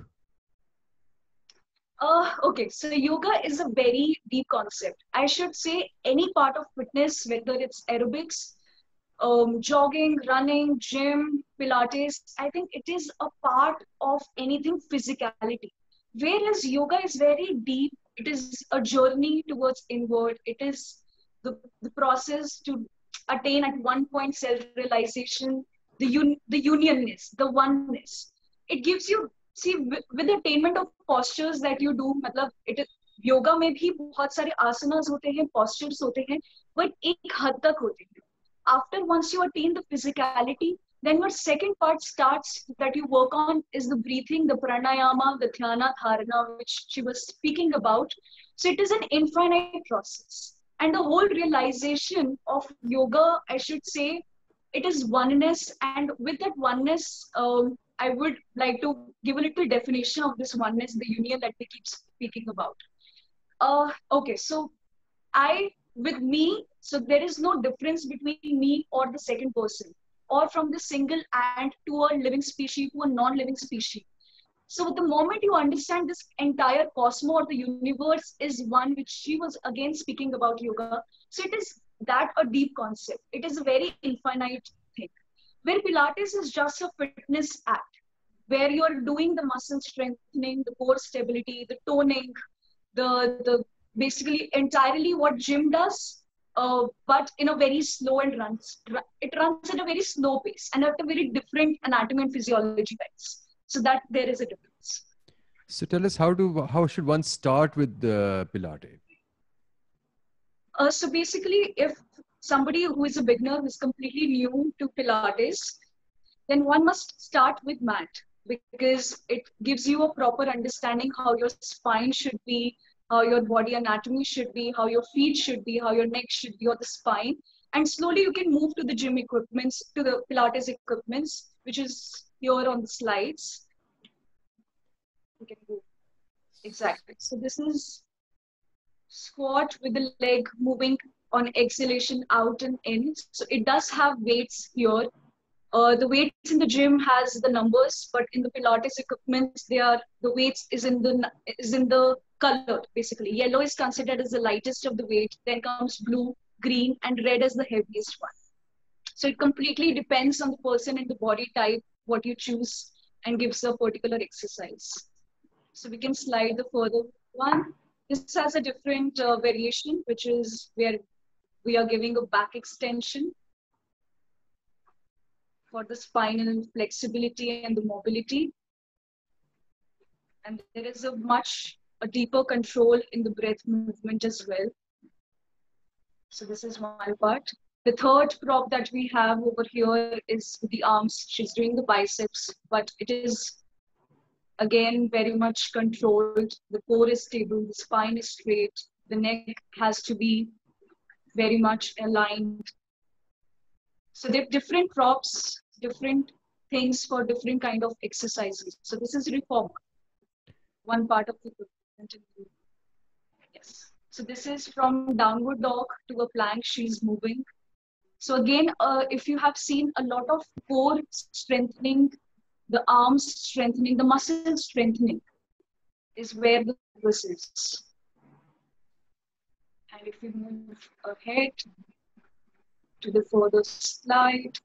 Okay, so yoga is a very deep concept. I should say any part of fitness, whether it's aerobics, jogging, running, gym, Pilates, I think it is a part of anything physicality. Whereas yoga is very deep, it is a journey towards inward, it is the process to attain at one point self-realization, the unionness, the oneness. It gives you, see, with the attainment of postures that you do, मतलब it is, yoga में भी बहुत सारे asanas होते हैं, postures होते हैं, but एक हद तक होते हैं. After once you attain the physicality, then your second part starts that you work on is the breathing, the pranayama, the dhyana, dharana, which she was speaking about. So it is an infinite process. And the whole realization of yoga, I should say, it is oneness. And with that oneness, I would like to give a little definition of this oneness, the union that we keep speaking about. Okay, so with me, so there is no difference between me or the second person, or from the single ant to a living species to a non-living species. So the moment you understand this entire cosmos or the universe is one, which she was again speaking about yoga. So it is that a deep concept. It is a very infinite thing. Where Pilates is just a fitness act, where you're doing the muscle strengthening, the core stability, the toning, the basically entirely what gym does, but in a very slow and it runs at a very slow pace and at a very different anatomy and physiology wise. So that there is a difference. So tell us how should one start with Pilates? So basically, if somebody who is a beginner who is completely new to Pilates, then one must start with mat, because it gives you a proper understanding how your spine should be, how your body anatomy should be, how your feet should be, how your neck should be, or the spine. And slowly you can move to the gym equipments, to the Pilates equipments, which is here on the slides. You can move. Exactly. So this is squat with the leg moving on exhalation out and in. So it does have weights here. The weights in the gym has the numbers, but in the Pilates equipments, the weights is in the color basically. Yellow is considered as the lightest of the weight. Then comes blue, green, and red as the heaviest one. So it completely depends on the person and the body type, what you choose, and gives a particular exercise. So we can slide the further one. This has a different variation, which is where we are giving a back extension for the spinal flexibility and the mobility. And there is a deeper control in the breath movement as well. So this is one part. The third prop that we have over here is the arms. She's doing the biceps, but it is again very much controlled. The core is stable, the spine is straight, the neck has to be very much aligned. So there are different props, different things for different kind of exercises. So this is reformer, one part of the equipment. Yes. So this is from downward dog to a plank. She's moving. So again, if you have seen a lot of core strengthening, the arms strengthening, the muscle strengthening is where the focus is. And if we move ahead to the further slide,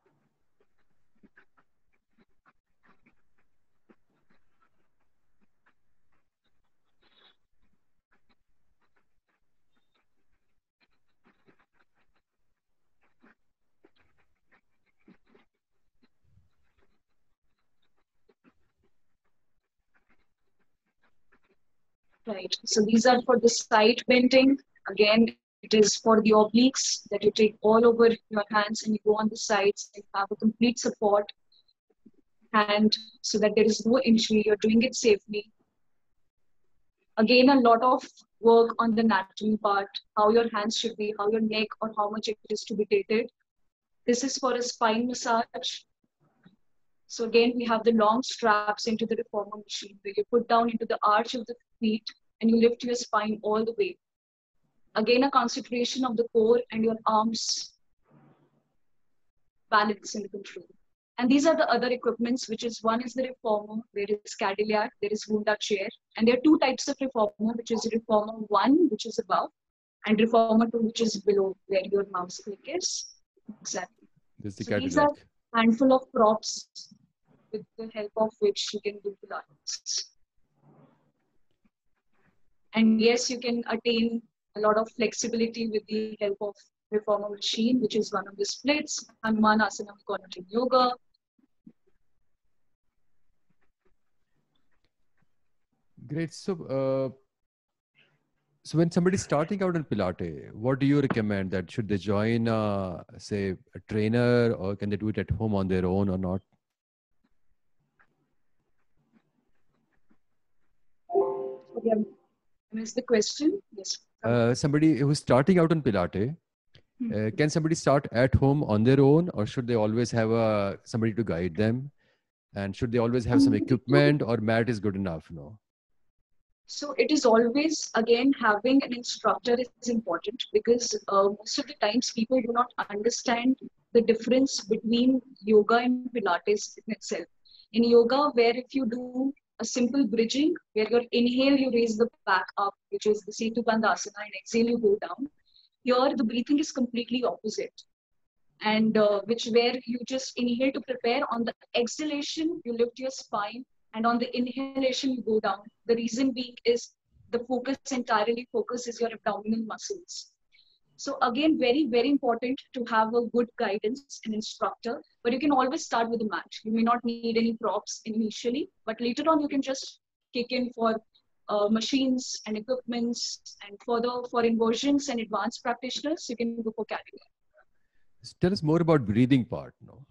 right. So these are for the side bending. Again, it is for the obliques that you take all over your hands and you go on the sides and have a complete support hand so that there is no injury. You're doing it safely. Again, a lot of work on the anatomy part, how your hands should be, how your neck or how much it is to be tilted. This is for a spine massage. So again, we have the long straps into the reformer machine where you put down into the arch of the feet and you lift your spine all the way. Again, a concentration of the core and your arms balance and control. And these are the other equipments, which is one is the reformer, there is Cadillac, there is Wunda chair. And there are two types of reformer, which is reformer 1, which is above, and reformer 2, which is below, where your mouse click is. Exactly. This is the So these are Cadillac. a handful of props with the help of which you can do Pilates. And yes, you can attain a lot of flexibility with the help of reformer machine, which is one of the splits, Hanuman Asana, we call it in yoga. Great. So when somebody's starting out in Pilates, what do you recommend? That should they join, say, a trainer, or can they do it at home on their own or not? Sorry, I missed the question. Yes. Somebody who's starting out in Pilates, can somebody start at home on their own, or should they always have somebody to guide them? And should they always have some equipment, or mat is good enough? No. So it is always, again, having an instructor is important because most of the times people do not understand the difference between yoga and Pilates in itself. In yoga, where if you do a simple bridging, where your inhale, you raise the back up, which is the Setu Bandhasana, and exhale, you go down. Here, the breathing is completely opposite. And where you just inhale to prepare. On the exhalation, you lift your spine. And on the inhalation, you go down. The reason being is the focus is your abdominal muscles. So again, very, very important to have a good guidance and instructor, but you can always start with a mat. You may not need any props initially, but later on you can just kick in for machines and equipments, and further for inversions and advanced practitioners, you can go for Cadillac. Tell us more about breathing part. No.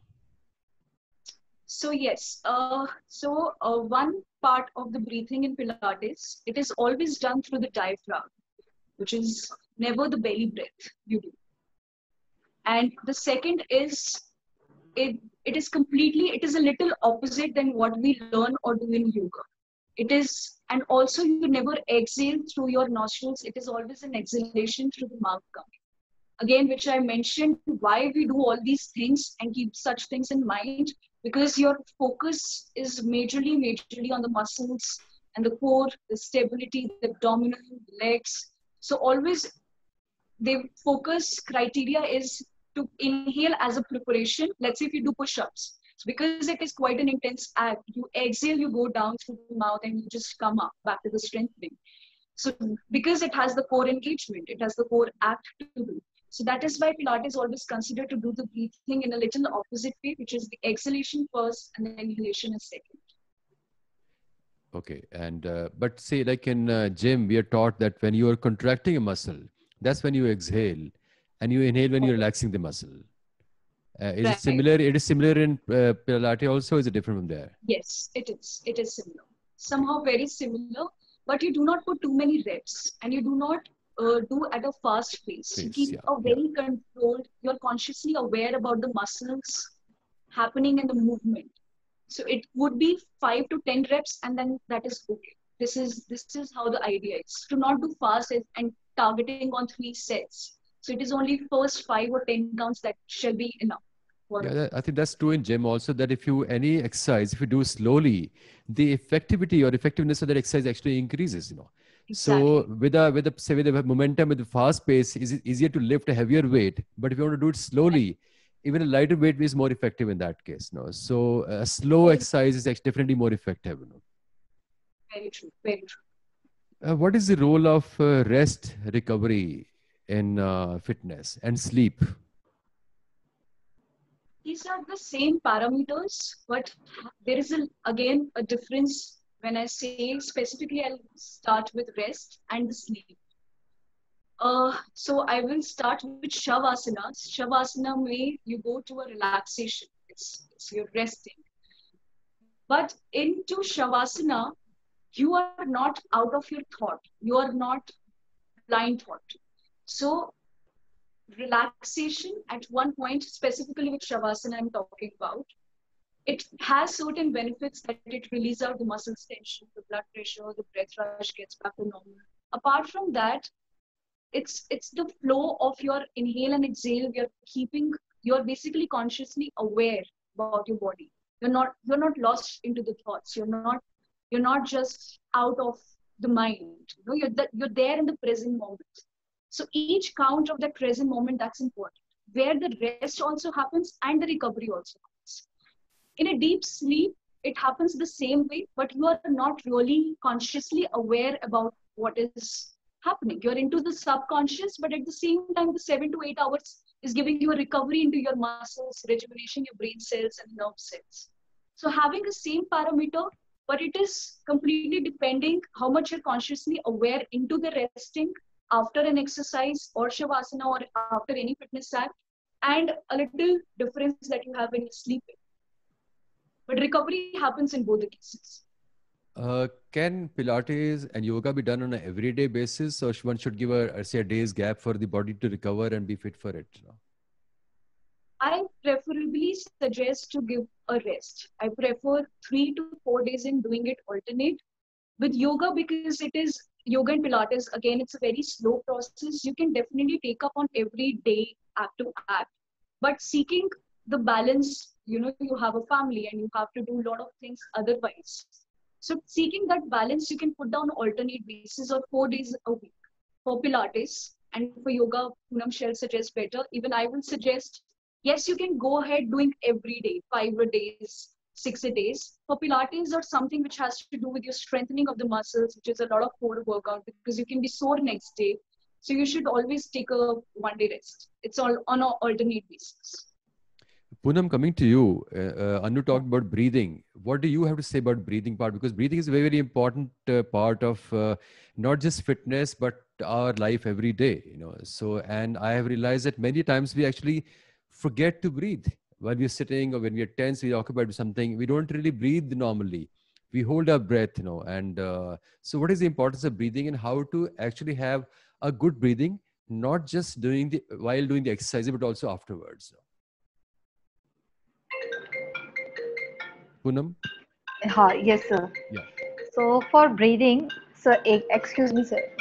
So yes, one part of the breathing in Pilates, it is always done through the diaphragm, which is never the belly breath you do. And the second is, it is a little opposite than what we learn or do in yoga. It is, and also you never exhale through your nostrils. It is always an exhalation through the mouth coming. Again, which I mentioned, why we do all these things and keep such things in mind, because your focus is majorly on the muscles and the core, the stability, the abdominal, the legs. So always the focus criteria is to inhale as a preparation. Let's say if you do push-ups, so because it is quite an intense act, you exhale, you go down through the mouth and you just come up back to the strengthening. So because it has the core engagement, it has the core act to do. So that is why Pilates is always considered to do the breathing in a little opposite way, which is the exhalation first and the inhalation is second. Okay. And but say like in gym, we are taught that when you are contracting a muscle, that's when you exhale, and you inhale when you're relaxing the muscle. Is it similar? It is similar in Pilates also. Is it different from there? Yes, it is. It is similar. Somehow very similar, but you do not put too many reps, and you do not do at a fast pace. You keep a very controlled. You're consciously aware about the muscles happening in the movement. So it would be 5 to 10 reps, and then that is okay. This is how the idea is to not do fast and targeting on 3 sets. So it is only first 5 or 10 counts that shall be enough. Yeah, I think that's true in gym also, that if you any exercise, if you do slowly, the effectivity or effectiveness of that exercise actually increases, you know. So Exactly. with the momentum, with the fast pace, is it easier to lift a heavier weight? But if you want to do it slowly, even a lighter weight is more effective in that case. No, so a slow Very, exercise is definitely more effective. No? very true. Very true. What is the role of rest recovery in fitness and sleep? These are the same parameters, but there is again a difference when I say specifically. I'll start with rest and the sleep. So I will start with Shavasana. Shavasana may you go to a relaxation. It's you're resting. But into Shavasana, you are not out of your thought. You are not blind thought. So relaxation at one point, specifically with Shavasana I'm talking about, it has certain benefits that it releases out the muscles tension, the blood pressure, the breath rush gets back to normal. Apart from that, it's the flow of your inhale and exhale. You're basically consciously aware about your body. You're not lost into the thoughts. You're not just out of the mind. You're there in the present moment. So each count of that present moment, that's important, where the rest also happens and the recovery also happens. In a deep sleep, it happens the same way, but you are not really consciously aware about what is happening. You're into the subconscious, but at the same time, the 7 to 8 hours is giving you a recovery into your muscles, rejuvenation, your brain cells, and nerve cells. So having the same parameter, but it is completely depending how much you're consciously aware into the resting after an exercise or shavasana or after any fitness act, and a little difference that you have when you're sleeping. But recovery happens in both the cases. Can Pilates and yoga be done on an everyday basis, or one should give say a day's gap for the body to recover and be fit for it? I preferably suggest to give a rest. I prefer 3 to 4 days in doing it alternate. With yoga, because it is yoga and Pilates, again, it's a very slow process. You can definitely take up on every day, act to act. But seeking the balance, you have a family and you have to do a lot of things otherwise. So seeking that balance, you can put down alternate basis or 4 days a week for Pilates, and for yoga. Poonam shall suggest better. Even I will suggest, yes, you can go ahead doing every day, 5 a days, 6 a days. For Pilates or something which has to do with your strengthening of the muscles, which is a lot of core workout because you can be sore next day. So you should always take a 1 day rest. It's all on an alternate basis. Poonam, coming to you, Anu Yeah. talked about breathing. What do you have to say about breathing part? Because breathing is a very, very important part of not just fitness, but our life every day. So, and I have realized that many times we actually forget to breathe when we're sitting or when we're tense, we occupied with something. We don't really breathe normally. We hold our breath, And so, what is the importance of breathing and how to actually have a good breathing, not just while doing the exercise, but also afterwards? Poonam? Yes, sir. Yeah. So for breathing, sir, excuse me, sir.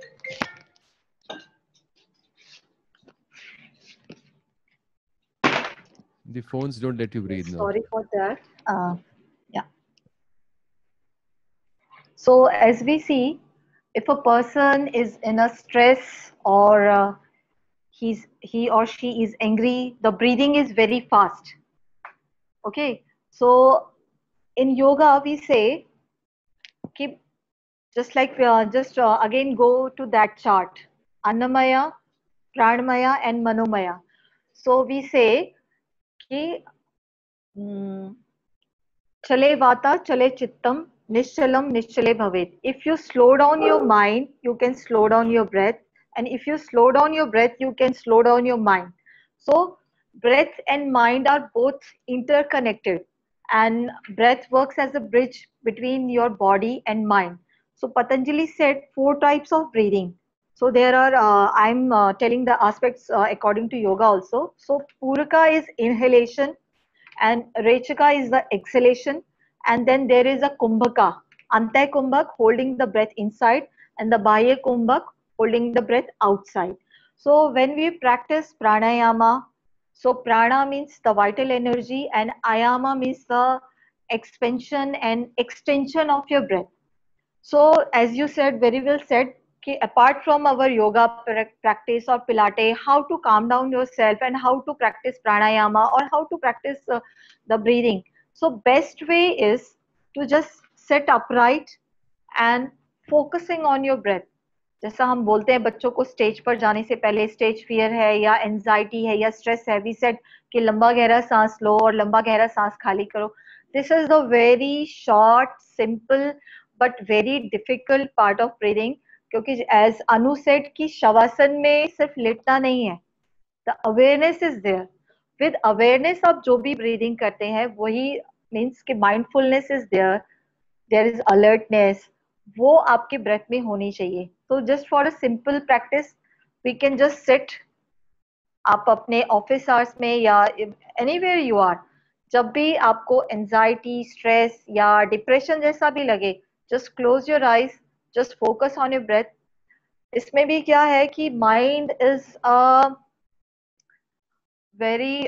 The phones don't let you breathe Yes, now. sorry for that. Yeah. So as we see, if a person is in a stress or he or she is angry, the breathing is very fast. Okay. So in yoga, we say keep just like just again go to that chart, Annamaya, Pranamaya, and Manomaya. So we say कि चले वाता चले चित्तम निश्चलम निश्चले भवेत. If you slow down your mind, you can slow down your breath, and if you slow down your breath, you can slow down your mind. So breath and mind are both interconnected, and breath works as a bridge between your body and mind. So Patanjali said 4 types of breathing. So there are I'm telling the aspects according to yoga also. So Puraka is inhalation, and Rechaka is the exhalation, and then there is a Kumbhaka, Antay Kumbhak holding the breath inside, and the Bahya Kumbhak holding the breath outside. So when we practice pranayama, so prana means the vital energy, and ayama means the expansion and extension of your breath. So as you said, very well said, कि apart from our yoga practice or Pilates, how to calm down yourself and how to practice pranayama or how to practice the breathing. So best way is to just sit upright and focusing on your breath. जैसा हम बोलते हैं बच्चों को stage पर जाने से पहले स्टेज फियर है या एंजाइटी है या स्ट्रेस है, वी सेड कि लंबा गहरा सांस लो और लंबा गहरा सांस खाली करो. This is the very short simple but very difficult part of breathing, क्योंकि एज अनु सेड कि शवासन में सिर्फ लेटना नहीं है, the awareness is there. With awareness आप जो भी ब्रीदिंग करते हैं वही मीन्स कि mindfulness is there, there is alertness, वो आपके ब्रेथ में होनी चाहिए. तो just for a simple practice we can just sit, आप अपने ऑफिस आवर्स में या एनीवेयर यू आर, जब भी आपको एंजाइटी स्ट्रेस या डिप्रेशन जैसा भी लगे, just close your eyes, just focus on your breath. इसमें भी क्या है कि माइंड इज वेरी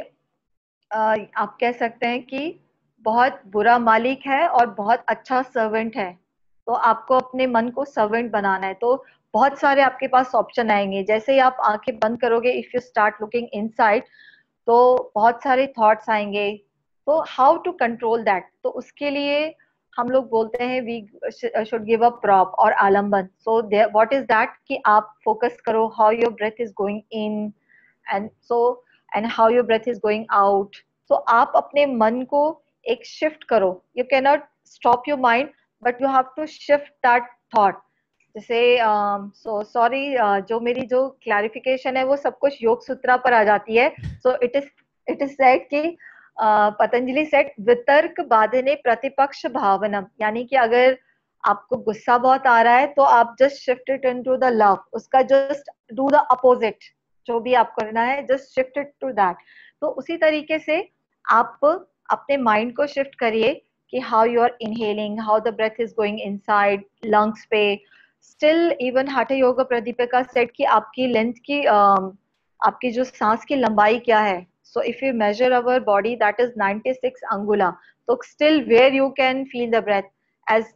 आप कह सकते हैं कि बहुत बुरा मालिक है और बहुत अच्छा सर्वेंट है. तो आपको अपने मन को सर्वेंट बनाना है. तो बहुत सारे आपके पास ऑप्शन आएंगे. जैसे ही आप आंखें बंद करोगे, if you start looking inside, तो बहुत सारे थॉट्स आएंगे. तो हाउ टू कंट्रोल दैट, तो उसके लिए हम लोग बोलते हैं we should give a prop और आलम्बन. सो व्हाट इज दैट कि आप फोकस करो how your breath is going in and so and how your breath is going out. So आप अपने मन को एक शिफ्ट करो. You can not stop your mind but you have to shift that thought. जैसे so sorry, जो मेरी जो क्लैरिफिकेशन है वो सब कुछ योग सूत्रा पर आ जाती है. सो इट इज सेड कि पतंजलि सेड वितर्क बाधने प्रतिपक्ष भावनम, यानी कि अगर आपको गुस्सा बहुत आ रहा है तो आप just shift it into the love, उसका जस्ट डू द अपोजिट, जो भी आप करना है just shift it to that. तो उसी तरीके से आप अपने माइंड को शिफ्ट करिए कि how you are inhaling, how the breath is going inside lungs पे. Still even Hatha Yoga Pradipika set कि आपकी लेंथ की आपकी जो सांस की लंबाई क्या है. So if you measure our body that is 96 angula. तो still where you can feel the breath as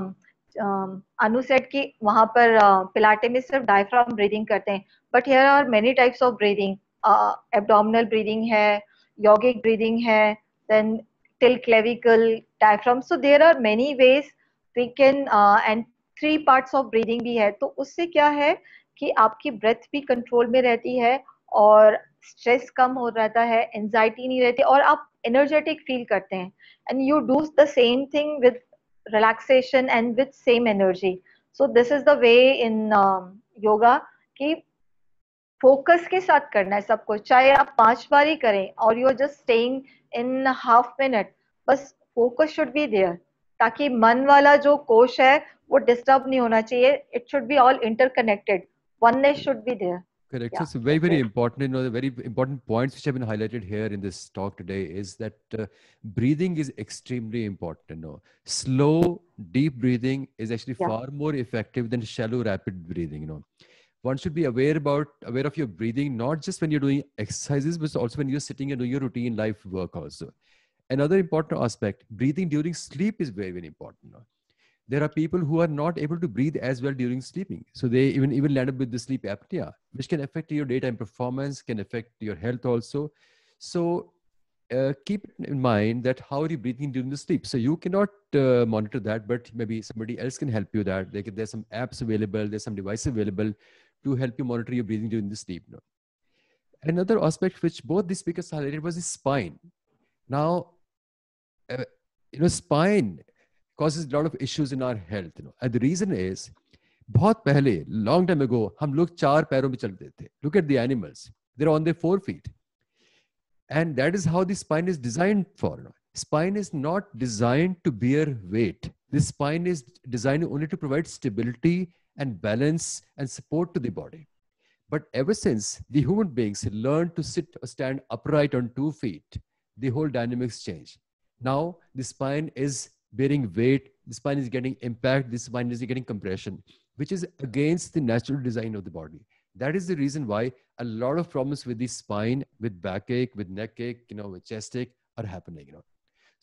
Anu said कि वहां पर पिलाटे में सिर्फ डायफ्राम ब्रीदिंग करते हैं, but here are many types of breathing. Abdominal breathing है, योगिक ब्रीदिंग है, then till clavicle, diaphragm. So there are many ways we can and 3 parts of breathing भी है. तो उससे क्या है कि आपकी ब्रेथ भी कंट्रोल में रहती है और स्ट्रेस कम हो रहता है, एंजाइटी नहीं रहती और आप एनर्जेटिक फील करते हैं. And you do the same thing with relaxation and with same energy. So this is the way in yoga कि फोकस के साथ करना है सब कुछ, चाहे आप 5 बार ही करें और you are just staying in half minute, बस फोकस शुड बी देयर, ताकि मन वाला जो कोश है वो डिस्टर्ब नहीं होना चाहिए. It should be all interconnected, oneness should be there. Correct. So Yeah, it's very, that's very it. important. The very important points which have been highlighted here in this talk today is that breathing is extremely important. Slow, deep breathing is actually Yeah. far more effective than shallow, rapid breathing. One should be aware of your breathing, not just when you're doing exercises, but also when you're sitting and doing your routine life work also. Another important aspect, breathing during sleep is very, very important. There are people who are not able to breathe as well during sleeping. So they even land up with the sleep apnea, which can affect your daytime performance, can affect your health also. So keep in mind that how are you breathing during the sleep. So you cannot monitor that, but maybe somebody else can help you that. There's some apps available, there's some device available to help you monitor your breathing during the sleep. Another aspect which both the speakers highlighted was the spine. Now, spine causes a lot of issues in our health. And the reason is, बहुत पहले, long time ago, हम लोग 4 पैरों में चलते थे. Look at the animals. They're on their 4 feet. And that is how the spine is designed for. Spine is not designed to bear weight. The spine is designed only to provide stability and balance and support to the body. But ever since the human beings learned to sit or stand upright on 2 feet, the whole dynamics change. Now the spine is bearing weight, the spine is getting impact, the spine is getting compression, which is against the natural design of the body. That is the reason why a lot of problems with the spine, with backache, with neck ache, with chest ache are happening.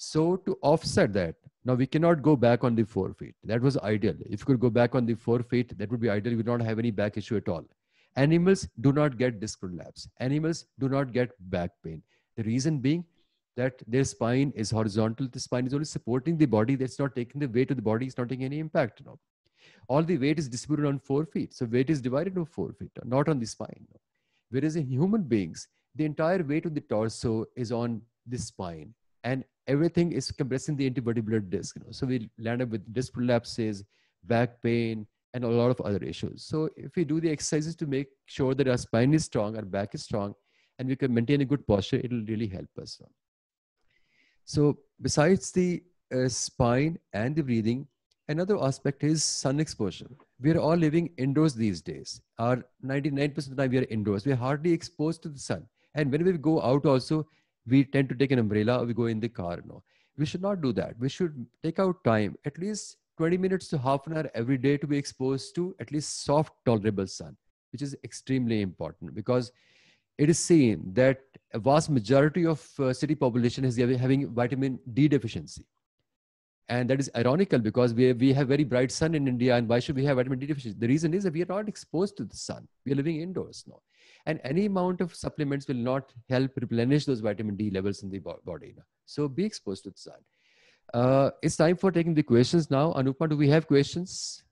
So to offset that, now we cannot go back on the 4 feet. That was ideal. If you could go back on the 4 feet, that would be ideal. We would not have any back issue at all. Animals do not get disc prolapse. Animals do not get back pain. The reason being that their spine is horizontal. The spine is only supporting the body. That's not taking the weight of the body. It's not taking any impact. All the weight is distributed on 4 feet. So weight is divided on 4 feet, not on the spine. Whereas in human beings, the entire weight of the torso is on the spine, and everything is compressing the intervertebral disc. So we land up with disc prolapses, back pain, and a lot of other issues. So if we do the exercises to make sure that our spine is strong, our back is strong, and we can maintain a good posture, it will really help us. So besides the spine and the breathing, another aspect is sun exposure. We are all living indoors these days. Our 99% of the time we are indoors. We are hardly exposed to the sun. And when we go out also, we tend to take an umbrella or we go in the car. No, we should not do that. We should take out time, at least 20 minutes to half an hour every day, to be exposed to at least soft, tolerable sun, which is extremely important, because it is seen that a vast majority of city population is having vitamin D deficiency. And that is ironical, because we have very bright sun in India, and why should we have vitamin D deficiency? The reason is that we are not exposed to the sun. We are living indoors now. And any amount of supplements will not help replenish those vitamin D levels in the body. So be exposed to the sun. It's time for taking the questions now. Anupma, do we have questions?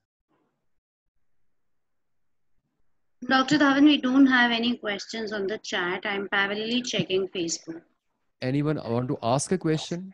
Dr. Dhawan, we don't have any questions on the chat. I'm parallelly checking Facebook. Anyone want to ask a question?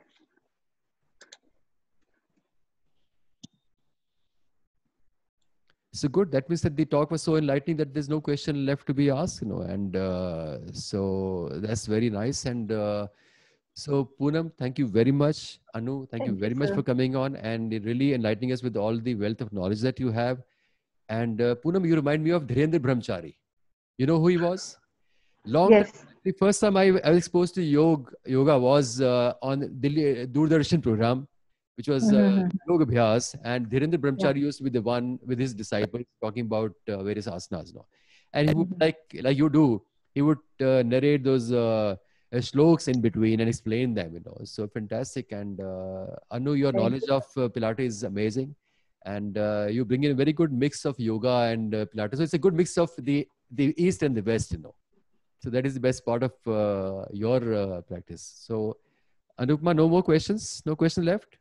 So good. That means that the talk was so enlightening that there's no question left to be asked, and so that's very nice. And so Poonam, thank you very much. Anu, thank you very much for coming on and really enlightening us with all the wealth of knowledge that you have. And Poonam, you remind me of Dhirendra Brahmachari. You know who he was? Yes. The first time I was exposed to yoga was on the Doordarshan program, which was Yoga Abhyas, and Dhirendra Brahmachari used to be the one with his disciples talking about various asanas. And he would, like you do, he would narrate those shloks in between and explain them. So fantastic. And Anu, your knowledge of Pilates is amazing, and you bring in a very good mix of yoga and Pilates. So it's a good mix of the East and the West. So that is the best part of your practice. So Anupma, no more questions? No question left?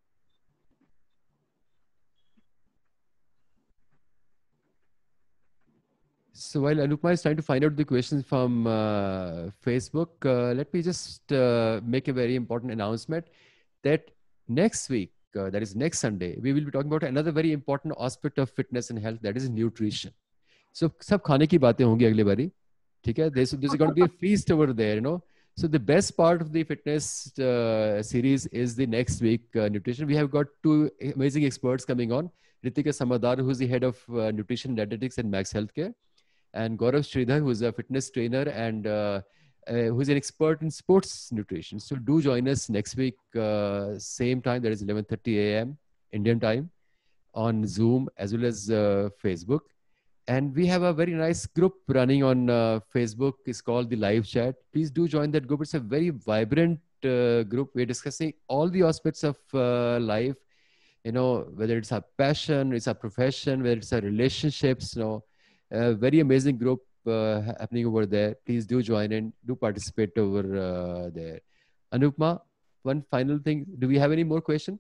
So while Anupma is trying to find out the questions from Facebook, let me just make a very important announcement that next week, that is next Sunday, we will be talking about another very important aspect of fitness and health, that is nutrition. So सब खाने की बातें होंगी अगली बारी, ठीक है? There's going to be a feast over there, So the best part of the fitness series is the next week nutrition. We have got two amazing experts coming on. Ritika Samadar, who's the head of nutrition dietetics at Max Healthcare, and Gaurav Sridhar, who's a fitness trainer and who's an expert in sports nutrition. So do join us next week, same time, that is 11:30 a.m. Indian time, on Zoom as well as Facebook. And we have a very nice group running on Facebook. It's called the Live Chat. Please do join that group. It's a very vibrant group. We're discussing all the aspects of life, whether it's our passion, it's our profession, whether it's our relationships, a very amazing group happening over there. Please do join in, do participate over there. Anupma, one final thing. Do we have any more question?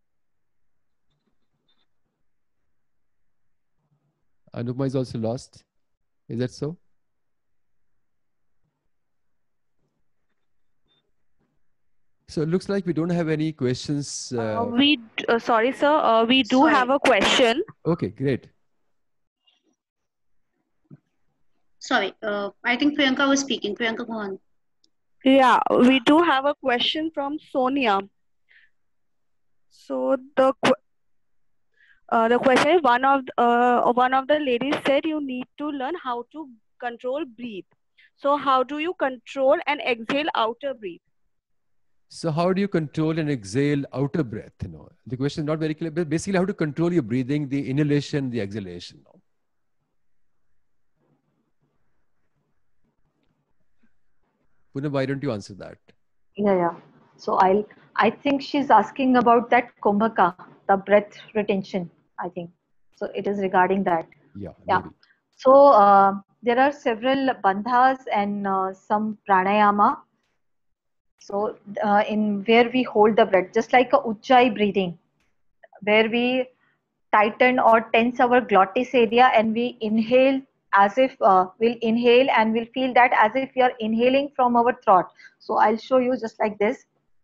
Anupma is also lost. Is that so? So it looks like we don't have any questions. Sorry, sir. We do have a question. Okay, great. Sorry, I think Priyanka was speaking. Priyanka, go on. Yeah, we do have a question from Sonia. So the question is, one of the ladies said you need to learn how to control breathe. So how do you control and exhale outer breath? So how do you control and exhale outer breath? The question is not very clear, but basically how to control your breathing, the inhalation, the exhalation. Poonam, why don't you answer that? Yeah. So I think she's asking about that Kumbhaka, the breath retention, I think. So it is regarding that. Yeah, Yeah. maybe. So there are several bandhas and some pranayama. So in where we hold the breath, just like a ujjayi breathing, where we tighten or tense our glottis area and we inhale as if we'll inhale and we'll feel that as if we are inhaling from our throat. So I'll show you just like this.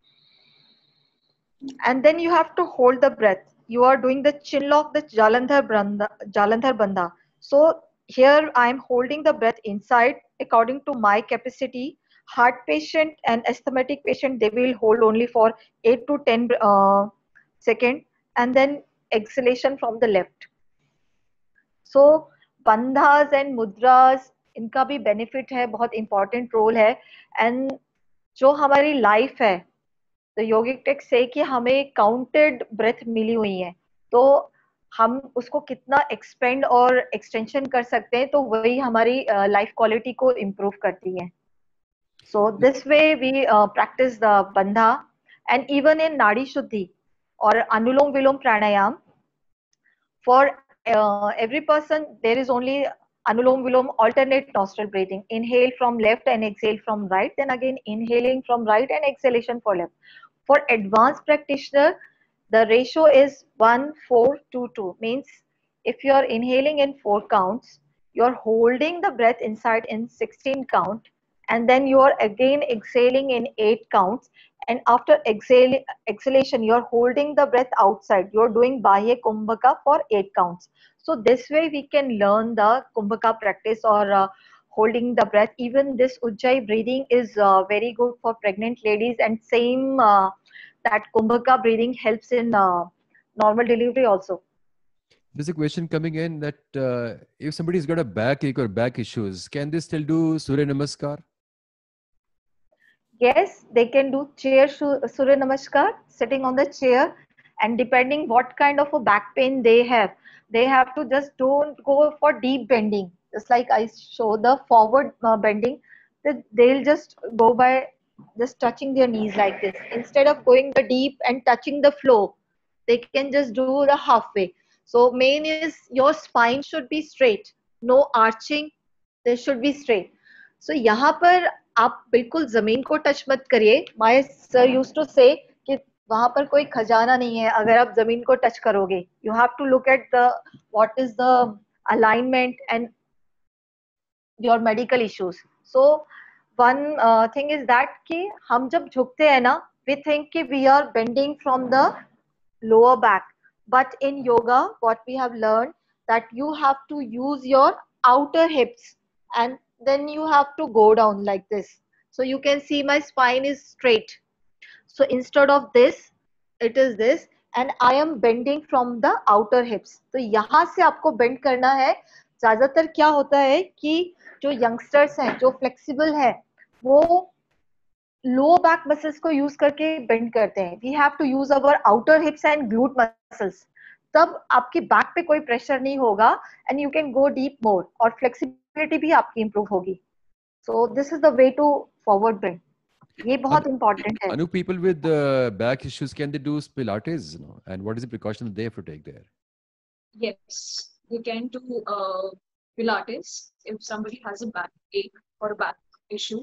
And then you have to hold the breath. You are doing the chin lock, the Jalandhar Bandha. So here I am holding the breath inside according to my capacity. Heart patient and asthmatic patient, they will hold only for 8 to 10 second, and then exhalation from the left. So bandhas and mudras इनका भी benefit है, बहुत important role है. And जो हमारी life है, तो योगिक text से कि हमें काउंटेड ब्रेथ मिली हुई है, तो हम उसको कितना एक्सपेंड और एक्सटेंशन कर सकते हैं, तो वही हमारी लाइफ क्वालिटी को इम्प्रूव करती है. So this way we practice the bandha. And even in nadi shuddhi और अनुलोम विलोम प्राणायाम, for every person there is only anulom vilom alternate nostril breathing, inhale from left and exhale from right, then again inhaling from right and exhalation for left. For advanced practitioner, the ratio is 1-4-2-2, means if you are inhaling in 4 counts, you are holding the breath inside in 16 count, and then you are again exhaling in 8 counts, and after exhalation you are holding the breath outside. You are doing bahya kumbhaka for 8 counts. So this way we can learn the kumbhaka practice, or holding the breath. Even this ujjayi breathing is very good for pregnant ladies, and same that kumbhaka breathing helps in normal delivery also. There's a question coming in that if somebody's got a backache or back issues, can they still do Surya Namaskar? Yes, they can do chair Surya Namaskar, sitting on the chair, and depending what kind of a back pain they have to just don't go for deep bending. Just like I show the forward bending, they'll just go by just touching their knees like this. Instead of going the deep and touching the floor, they can just do the halfway. So main is your spine should be straight, no arching, they should be straight. So यहाँ पर आप बिल्कुल जमीन को touch मत करिए. My sir used to से कि वहां पर कोई खजाना नहीं है अगर आप जमीन को टच करोगे. You have to look at the what is the alignment and your medical issues. So one thing is that कि हम जब झुकते हैं ना, वी थिंक कि we are bending from the lower back, but in yoga what we have learned that you have to use your outer hips, and then you have to go down like this. So you can see my spine is straight. So instead of this, it is this, and I am bending from the outer hips. तो यहाँ से आपको bend करना है. ज्यादातर क्या होता है कि जो youngsters हैं, जो flexible है, वो लो बैक मसल्स को यूज करके बेंड करते हैं. We have to use our outer hips and glute muscles. तब आपकी बैक पे कोई प्रेशर नहीं होगा, and you can go deep more, और फ्लेक्सिबिलिटी भी आपकी इंप्रूव होगी. So this is the way to forward bend. ये बहुत इंपॉर्टेंट है. Anu, people with back issues, can they do Pilates? You know, and what is the precaution they have to take there? Yes, you can do Pilates if somebody has a backache or a back issue.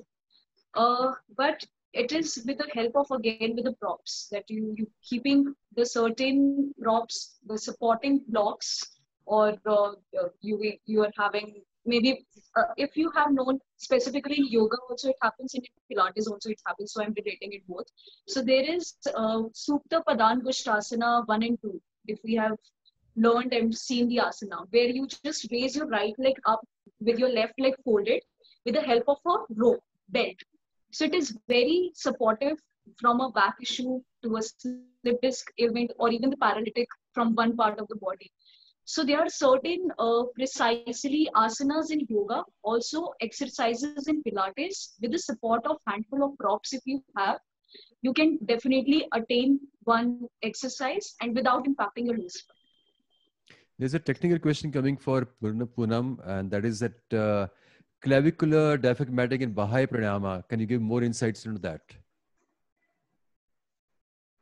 But it is with the help of, again, with the props, that you keeping the certain props, the supporting blocks, or you are having maybe if you have known specifically in yoga also it happens, in Pilates also it happens, so I'm relating it both. So there is Supta Padan Gushtasana 1 and 2, if we have learned and seen the asana, where you just raise your right leg up with your left leg folded with the help of a rope belt. So it is very supportive from a back issue to a slip disc event, or even the paralytic from one part of the body. So there are certain precisely asanas in yoga, also exercises in Pilates. With the support of handful of props, if you have, you can definitely attain one exercise and without impacting your wrist. There's a technical question coming for Poonam, and that is that clavicular, diaphragmatic, and Baha'i pranayama. Can you give more insights into that?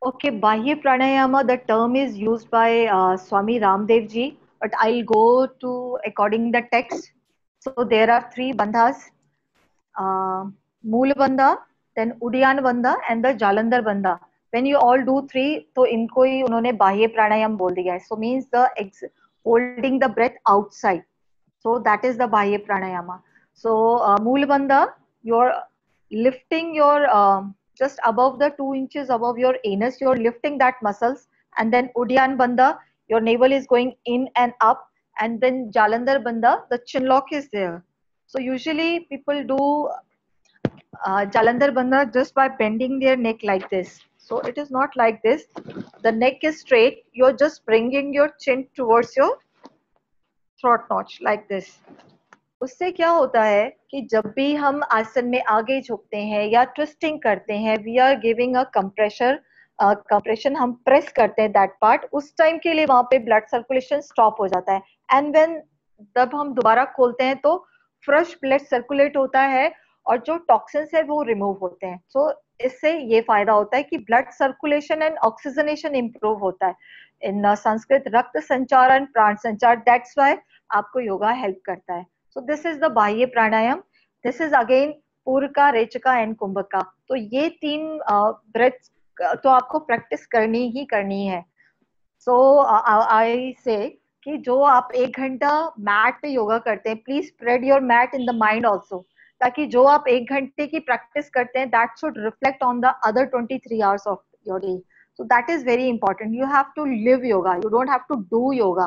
Okay, Bahya Pranayama, the term is used by Swami Ramdev ji, but I'll go to according the text. So there are three bandhas, uh, Mool Bandha, then Udyan Bandha and the Jalandhar Bandha. When you all do three, तो इनको ही उन्होंने बाह्य प्राणायाम बोल दिया है. So means the holding the breath outside. So that is the Bahya Pranayama. So Mool Bandha, you're lifting your just above the 2 inches above your anus, you're lifting that muscles, and then Udyan Bandha, your navel is going in and up, and then Jalandhar Bandha, the chin lock is there. So usually people do Jalandhar Bandha just by bending their neck like this. So it is not like this. The neck is straight. You're just bringing your chin towards your throat notch like this. उससे क्या होता है कि जब भी हम आसन में आगे झुकते हैं या ट्विस्टिंग करते हैं, we are giving a compression, हम प्रेस करते हैं दैट पार्ट, उस टाइम के लिए वहां पे ब्लड सर्कुलेशन स्टॉप हो जाता है. एंड व्हेन जब हम दोबारा खोलते हैं तो फ्रेश ब्लड सर्कुलेट होता है और जो टॉक्सिन्स है वो रिमूव होते हैं. सो इससे ये फायदा होता है कि blood circulation and oxygenation improve होता है. इन संस्कृत रक्त संचार एंड प्राण संचार, दैट्स वाई आपको योगा हेल्प करता है. So this is the Bahya Pranayam. This is again Purka, Rechaka and Kumbhaka. तो ये तीन breaths तो आपको practice करनी ही करनी है. So I say कि जो आप 1 घंटा मैट पे योगा करते हैं, please spread your mat in the mind also. ताकि जो आप 1 घंटे की practice करते हैं, that should reflect on the other 23 hours of your day. So that is very important. You have to live yoga. You don't have to do yoga.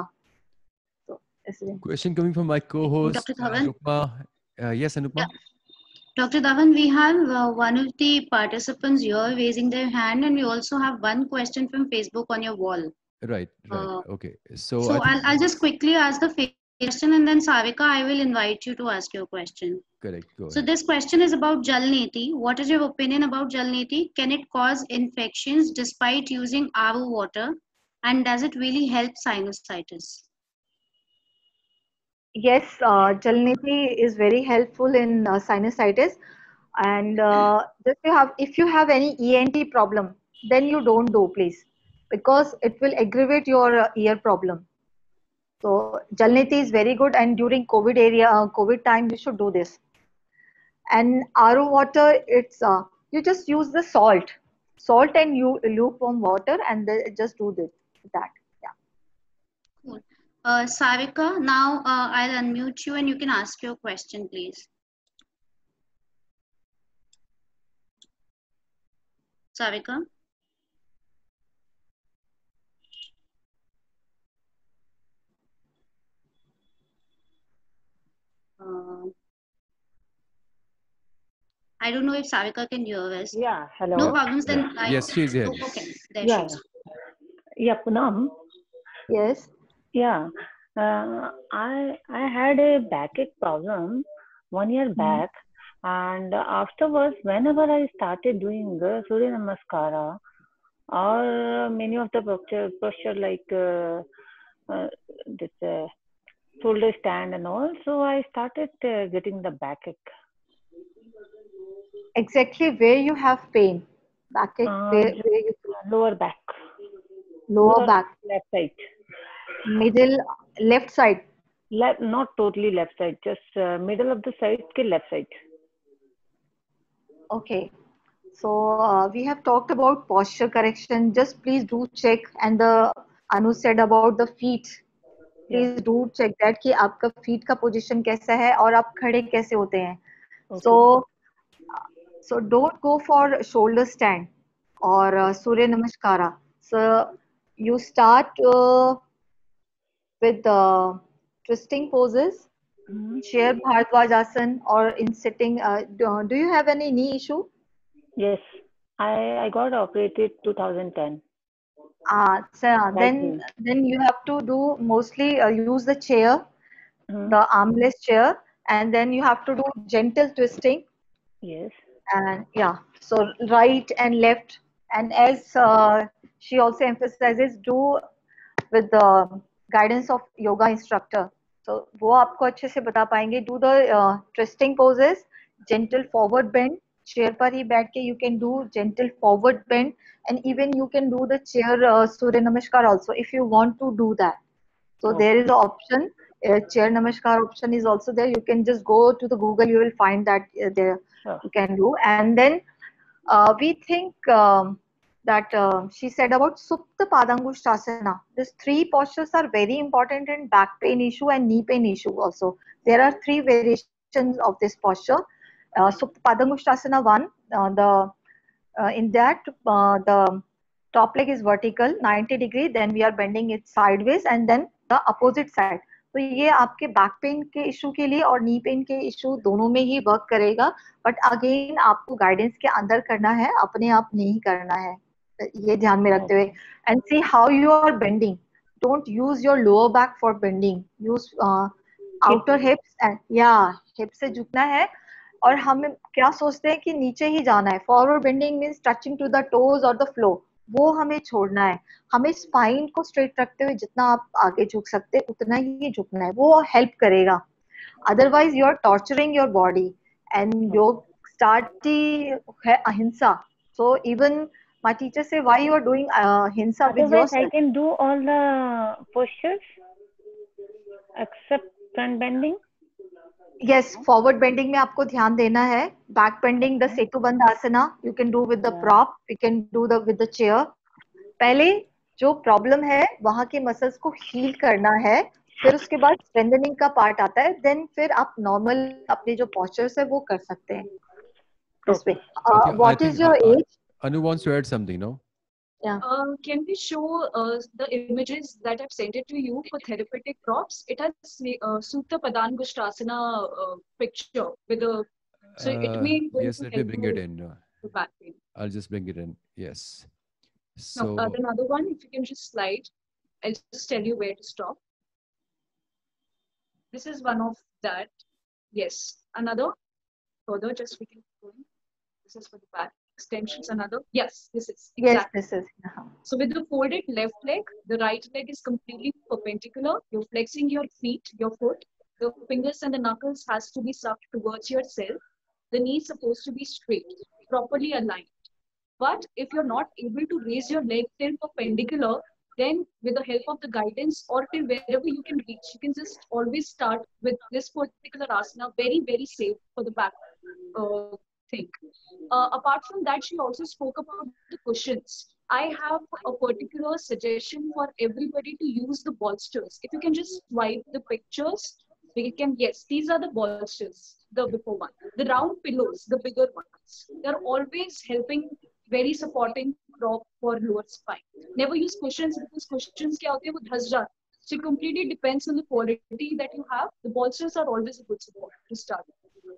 Question coming from my co-host, Dr. Dhawan? Anupma. Yes, Anupma. Yeah. Dr. Dhawan, we have one of the participants here raising their hand, and we also have one question from Facebook on your wall. Right. Okay. So, So I'll just quickly ask the question, and then Savika, I will invite you to ask your question. Correct. Go So ahead. this question is about Jal Neti. What is your opinion about Jal Neti? Can it cause infections despite using RO water? And does it really help sinusitis? Yes, Jalniti is very helpful in sinusitis, and if you have any ENT problem, then you don't do, please, because it will aggravate your ear problem. So Jalniti is very good, and during COVID time, you should do this. And RO water, it's you just use the salt and you lukewarm water, and just do that. Yeah. Cool. Savika, now I'll unmute you and you can ask your question, please. Savika? I don't know if Savika can hear us. Yeah, hello. No problems then. Yeah. Yes, she's here. Oh, okay, there Yeah, she is. yeah, Poonam. Yes. Yeah, I had a backache problem 1 year back, and afterwards, whenever I started doing Surya Namaskara or many of the posture like this shoulder stand and all, so I started getting the backache. Exactly where you have pain, backache, where you Lower back, lower back, left side. middle, left side. Left, not totally left side, just middle of the side ke left side. Okay. So we have talked about posture correction. Just please do check. And the Anu said about the feet. Please do check that कि आपका feet का position कैसा है और आप खड़े कैसे होते हैं. So don't go for shoulder stand or Surya Namaskara. So you start with twisting poses, chair Bharadwaj Asana, or in sitting. Do you have any knee issue? Yes, I got operated 2010. So then you have to do mostly use the chair, the armless chair, and then you have to do gentle twisting. Yes. And yeah, so right and left, and as she also emphasizes, do with the guidance of yoga instructor. So वो आपको अच्छे से बता पाएंगे. Do the twisting poses, gentle forward bend, chair पर ही बैठ के you can do gentle forward bend, and even you can do the chair Surya Namaskar also if you want to do that. So there is an option, chair Namaskar option is also there. You can just go to the Google, you will find that there Sure. you can do. And then we think that she said about Supta Padangusthasana. These three postures are very important in back pain issue and knee pain issue also. There are three variations of this posture. Supta Padangusthasana 1, in that the top leg is vertical 90 degree, then we are bending it sideways, and then the opposite side. तो ये आपके back pain के issue के लिए और knee pain के issue दोनों में ही वर्क करेगा, बट अगेन आपको गाइडेंस के अंदर करना है, अपने आप नहीं करना है, ये ध्यान में रखते हुए. And see how you are bending. Don't use your lower back for bending, use outer hips and या हिप से झुकना है. और हम क्या सोचते हैं कि नीचे ही जाना है. Forward bending means touching to the toes और द फ्लोर, वो हमें छोड़ना है. हमें स्पाइन को स्ट्रेट रखते हुए जितना आप आगे झुक सकते हैं उतना ही झुकना है, वो हेल्प करेगा. Otherwise you are torturing your body. And yoga start है ahimsa. So even my teacher say, why you are doing hinsa with Otherwise, I yourself? can do all the postures except front bending. Yes, forward bending में आपको ध्यान देना है. Back bending, the सेतु बंद आसना you can do with the prop, you can do the with the chair. पहले जो problem है वहां के मसल्स को हील करना है, फिर उसके बाद स्ट्रेंथनिंग का पार्ट आता है. देन फिर आप नॉर्मल अपने जो पोस्चर्स है वो कर सकते हैं. This way. Okay, I What think is your age? Anu wants to add something, no? Can we show the images that I've sent it to you for therapeutic props? It has Supta Padangusthasana picture with a. So it may going Yes, to let me help bring you it in. with back pain. I'll just bring it in. Yes. Now, So another one, if you can just slide, I'll just tell you where to stop. This is one of that. Yes, another. Further, just we can go in. This is for the back extensions. Another. Yes, this is exactly. Yes, this is. So with the folded left leg, the right leg is completely perpendicular. You're flexing your feet, your foot. The fingers and the knuckles has to be sucked towards yourself. The knee is supposed to be straight, properly aligned. But if you're not able to raise your leg till perpendicular, then with the help of the guidance or till wherever you can reach, you can just always start with this particular asana, very, very safe for the back thing. Apart from that, she also spoke about the cushions. I have a particular suggestion for everybody to use the bolsters. If you can just swipe the pictures, we can, yes, these are the bolsters, the before one. The round pillows, the bigger ones, they're always helping, very supporting prop for lower spine. Never use cushions because cushions kya hote hai, wo dhas jate. So it completely depends on the quality that you have. The bolsters are always a good support to start.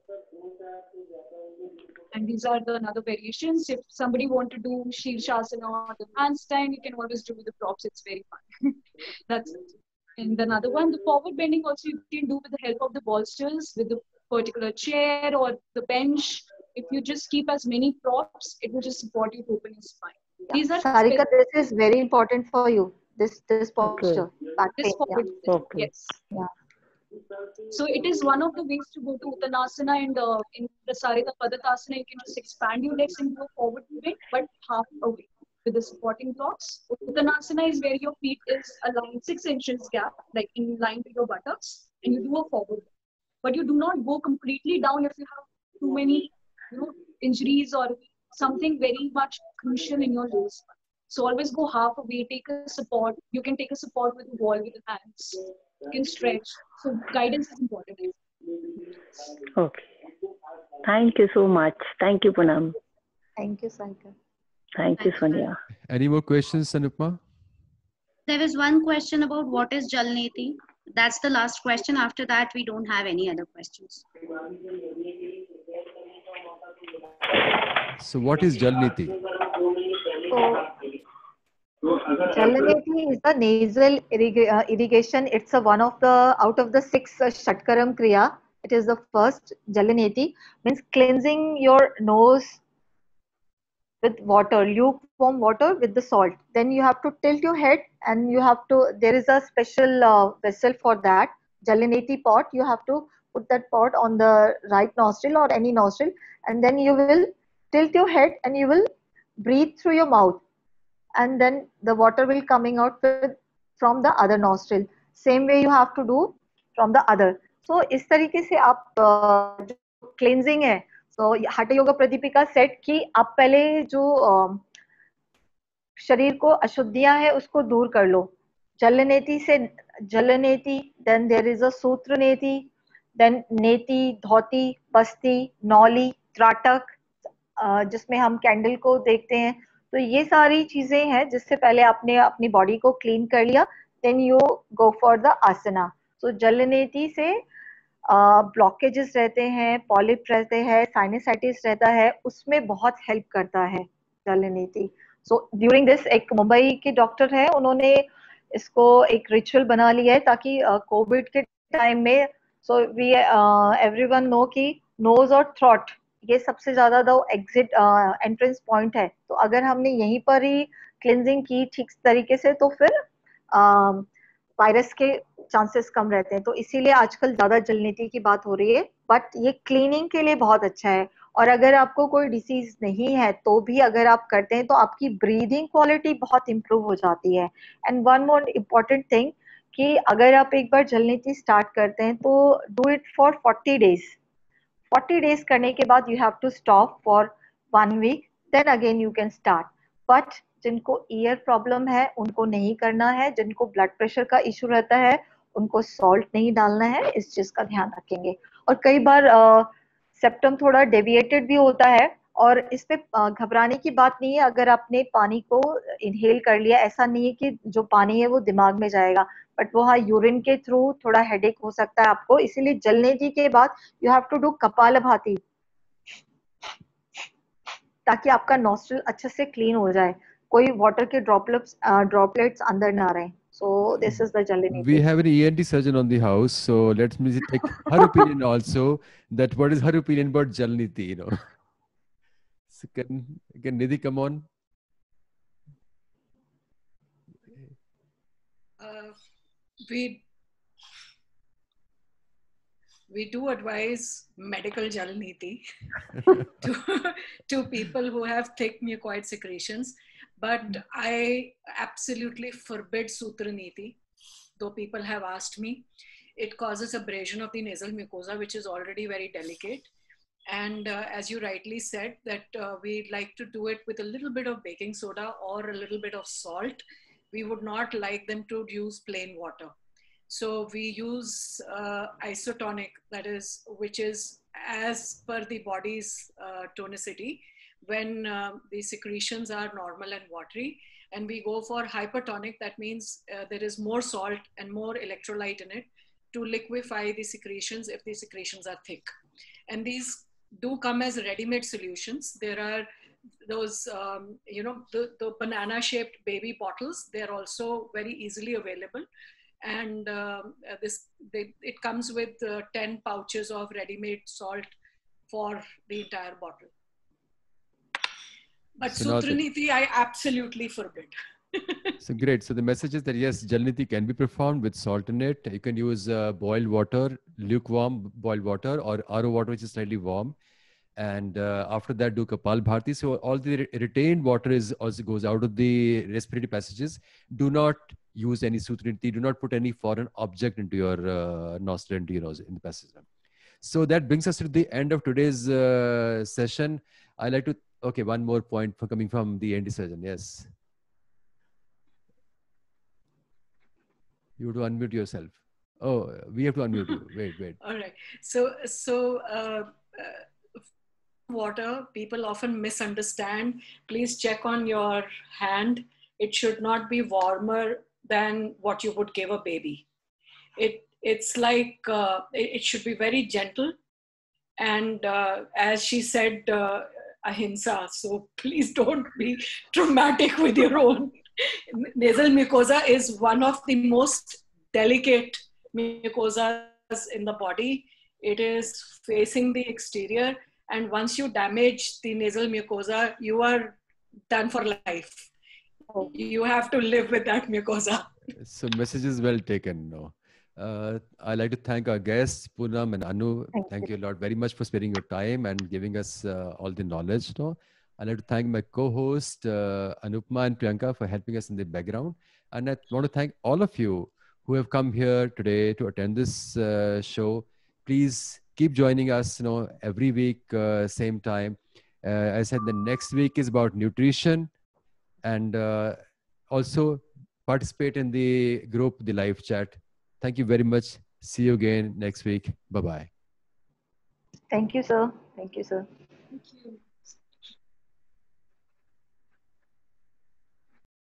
And these are the another variations. If somebody want to do Shirshasana or the handstand, you can always do with the props. It's very fun. That's it. And another one, the forward bending also you can do with the help of the bolsters, with the particular chair or the bench. If you just keep as many props, it will just support you to open your spine. These are Sarika, this is very important for you. This posture. Back this pain, forward. Okay. Yes. Yeah. So it is one of the ways to go to Uttanasana, and in Prasarita Padatasana, you can just expand your legs and go forward bit, but half away with the supporting blocks. Uttanasana is where your feet is aligned 6 inches gap, like in line to your buttocks, and you do a forward. But you do not go completely down if you have too many, injuries or something very much crucial in your lower spine. So always go half away, take a support. You can take a support with the wall with the hands. You can stretch. So guidance is important. Okay. Thank you so much. Thank you, Poonam. Thank you, Sarika. Thank you, Sonia. any more questions, Anupma? There is one question about what is Jalneti. That's the last question. After that, we don't have any other questions. So what is Jalniti? So, Jalneti is the nasal irrigation. It's one of the out of the 6 Shatkaram Kriya. It is the first. Jalneti means cleansing your nose with water, lukewarm water with the salt. Then you have to tilt your head, and you have to. There is a special vessel for that. Jalneti pot. You have to put that pot on the right nostril or any nostril, and then you will tilt your head and you will breathe through your mouth, and then the water will coming out from the other nostril. Same way you have to do from the other. So इस तरीके से आप जो cleansing है, so hatha yoga pradipika said कि आप पहले जो शरीर को अशुद्धियां है उसको दूर कर लो. जलनेति से जलनेति, then there is a सूत्र नेति, then नेति, धौती, बस्ती, नौली, त्राटक, जिसमें हम कैंडल को देखते हैं. तो ये सारी चीजें हैं जिससे पहले आपने अपनी बॉडी को क्लीन कर लिया, then you go for the asana. So जलनेति से ब्लॉकेजेस रहते हैं, पॉलिप रहते हैं, साइनसाइटिस रहता है, उसमें बहुत हेल्प करता है जलनेति. सो ड्यूरिंग दिस एक मुंबई के डॉक्टर है, उन्होंने इसको एक रिचुअल बना लिया है ताकि कोविड के टाइम में सो वी एवरीवन नो कि नोज और थ्रोट ये सबसे ज्यादा दो एग्जिट एंट्रेंस पॉइंट है. तो अगर हमने यहीं पर ही क्लिनजिंग की ठीक तरीके से तो फिर वायरस के चांसेस कम रहते हैं. तो इसीलिए आजकल ज्यादा जलनेति की बात हो रही है, बट ये क्लीनिंग के लिए बहुत अच्छा है. और अगर आपको कोई डिसीज नहीं है तो भी अगर आप करते हैं तो आपकी ब्रीदिंग क्वालिटी बहुत इंप्रूव हो जाती है. And one more important thing कि अगर आप एक बार जलनेति स्टार्ट करते हैं तो do it for 40 days. 40 days करने के बाद you have to stop for 1 week, then again you can start. But जिनको ईयर प्रॉब्लम है उनको नहीं करना है, जिनको ब्लड प्रेशर का इशू रहता है उनको सॉल्ट नहीं डालना है, इस चीज का ध्यान रखेंगे. और कई बार सेप्टम थोड़ा डेविएटेड भी होता है और इस पे घबराने की बात नहीं है. अगर आपने पानी को इनहेल कर लिया, ऐसा नहीं है कि जो पानी है वो दिमाग में जाएगा, बट वो हाँ यूरिन के थ्रू थोड़ा हेडेक हो सकता है आपको. इसीलिए जलनेति के बाद you have to do kapalbhati ताकि आपका नॉस्ट्रल अच्छे से क्लीन हो जाए, कोई वाटर के ड्रॉपलेट्स अंदर ना रहे. So this is the Jallineti. We have an ENT surgeon on the house, so let me take her opinion also. That what is her opinion about Jallineti? So can Nidhi come on? We do advise medical Jallineti to people who have thick mucoid secretions. But I absolutely forbid Sutraniti, though people have asked me. It causes abrasion of the nasal mucosa, which is already very delicate. And as you rightly said, that we like to do it with a little bit of baking soda or a little bit of salt. We would not like them to use plain water. So we use isotonic, that is, which is as per the body's tonicity. When the secretions are normal and watery, and we go for hypertonic, that means there is more salt and more electrolyte in it to liquefy the secretions if the secretions are thick. And these do come as ready-made solutions. There are those, the banana-shaped baby bottles. They're also very easily available. And it comes with 10 pouches of ready-made salt for the entire bottle. But so Sutraniti, I absolutely forbid. So great. So the message is that yes, Jallineti can be performed with salt in it. You can use boiled water, lukewarm boiled water, or RO water, which is slightly warm. And after that, do Kapalbhati. So all the retained water also goes out of the respiratory passages. Do not use any Sutraniti. Do not put any foreign object into your nostril, into your nose, in the passage. So that brings us to the end of today's session. I like to. Okay, one more point coming from the ENT surgeon. Yes. You have to unmute yourself. Oh, we have to unmute you. Wait. All right. So water, people often misunderstand. Please check on your hand. It should not be warmer than what you would give a baby. It's like, it should be very gentle. And as she said, ahimsa. So please don't be dramatic with your own. Nasal mucosa is one of the most delicate mucosas in the body. It is facing the exterior. And once you damage the nasal mucosa, you are done for life. You have to live with that mucosa. So message is well taken. No. I'd like to thank our guests, Poonam and Anu. Thank Thank you. you a lot very much for sparing your time and giving us all the knowledge. I'd like to thank my co-host, Anupma and Priyanka, for helping us in the background. And I want to thank all of you who have come here today to attend this show. Please keep joining us, every week, same time. I said the next week is about nutrition, and also participate in the group, the live chat. Thank you very much. See you again next week. Bye-bye. Thank you, sir. Thank you, sir. Thank you.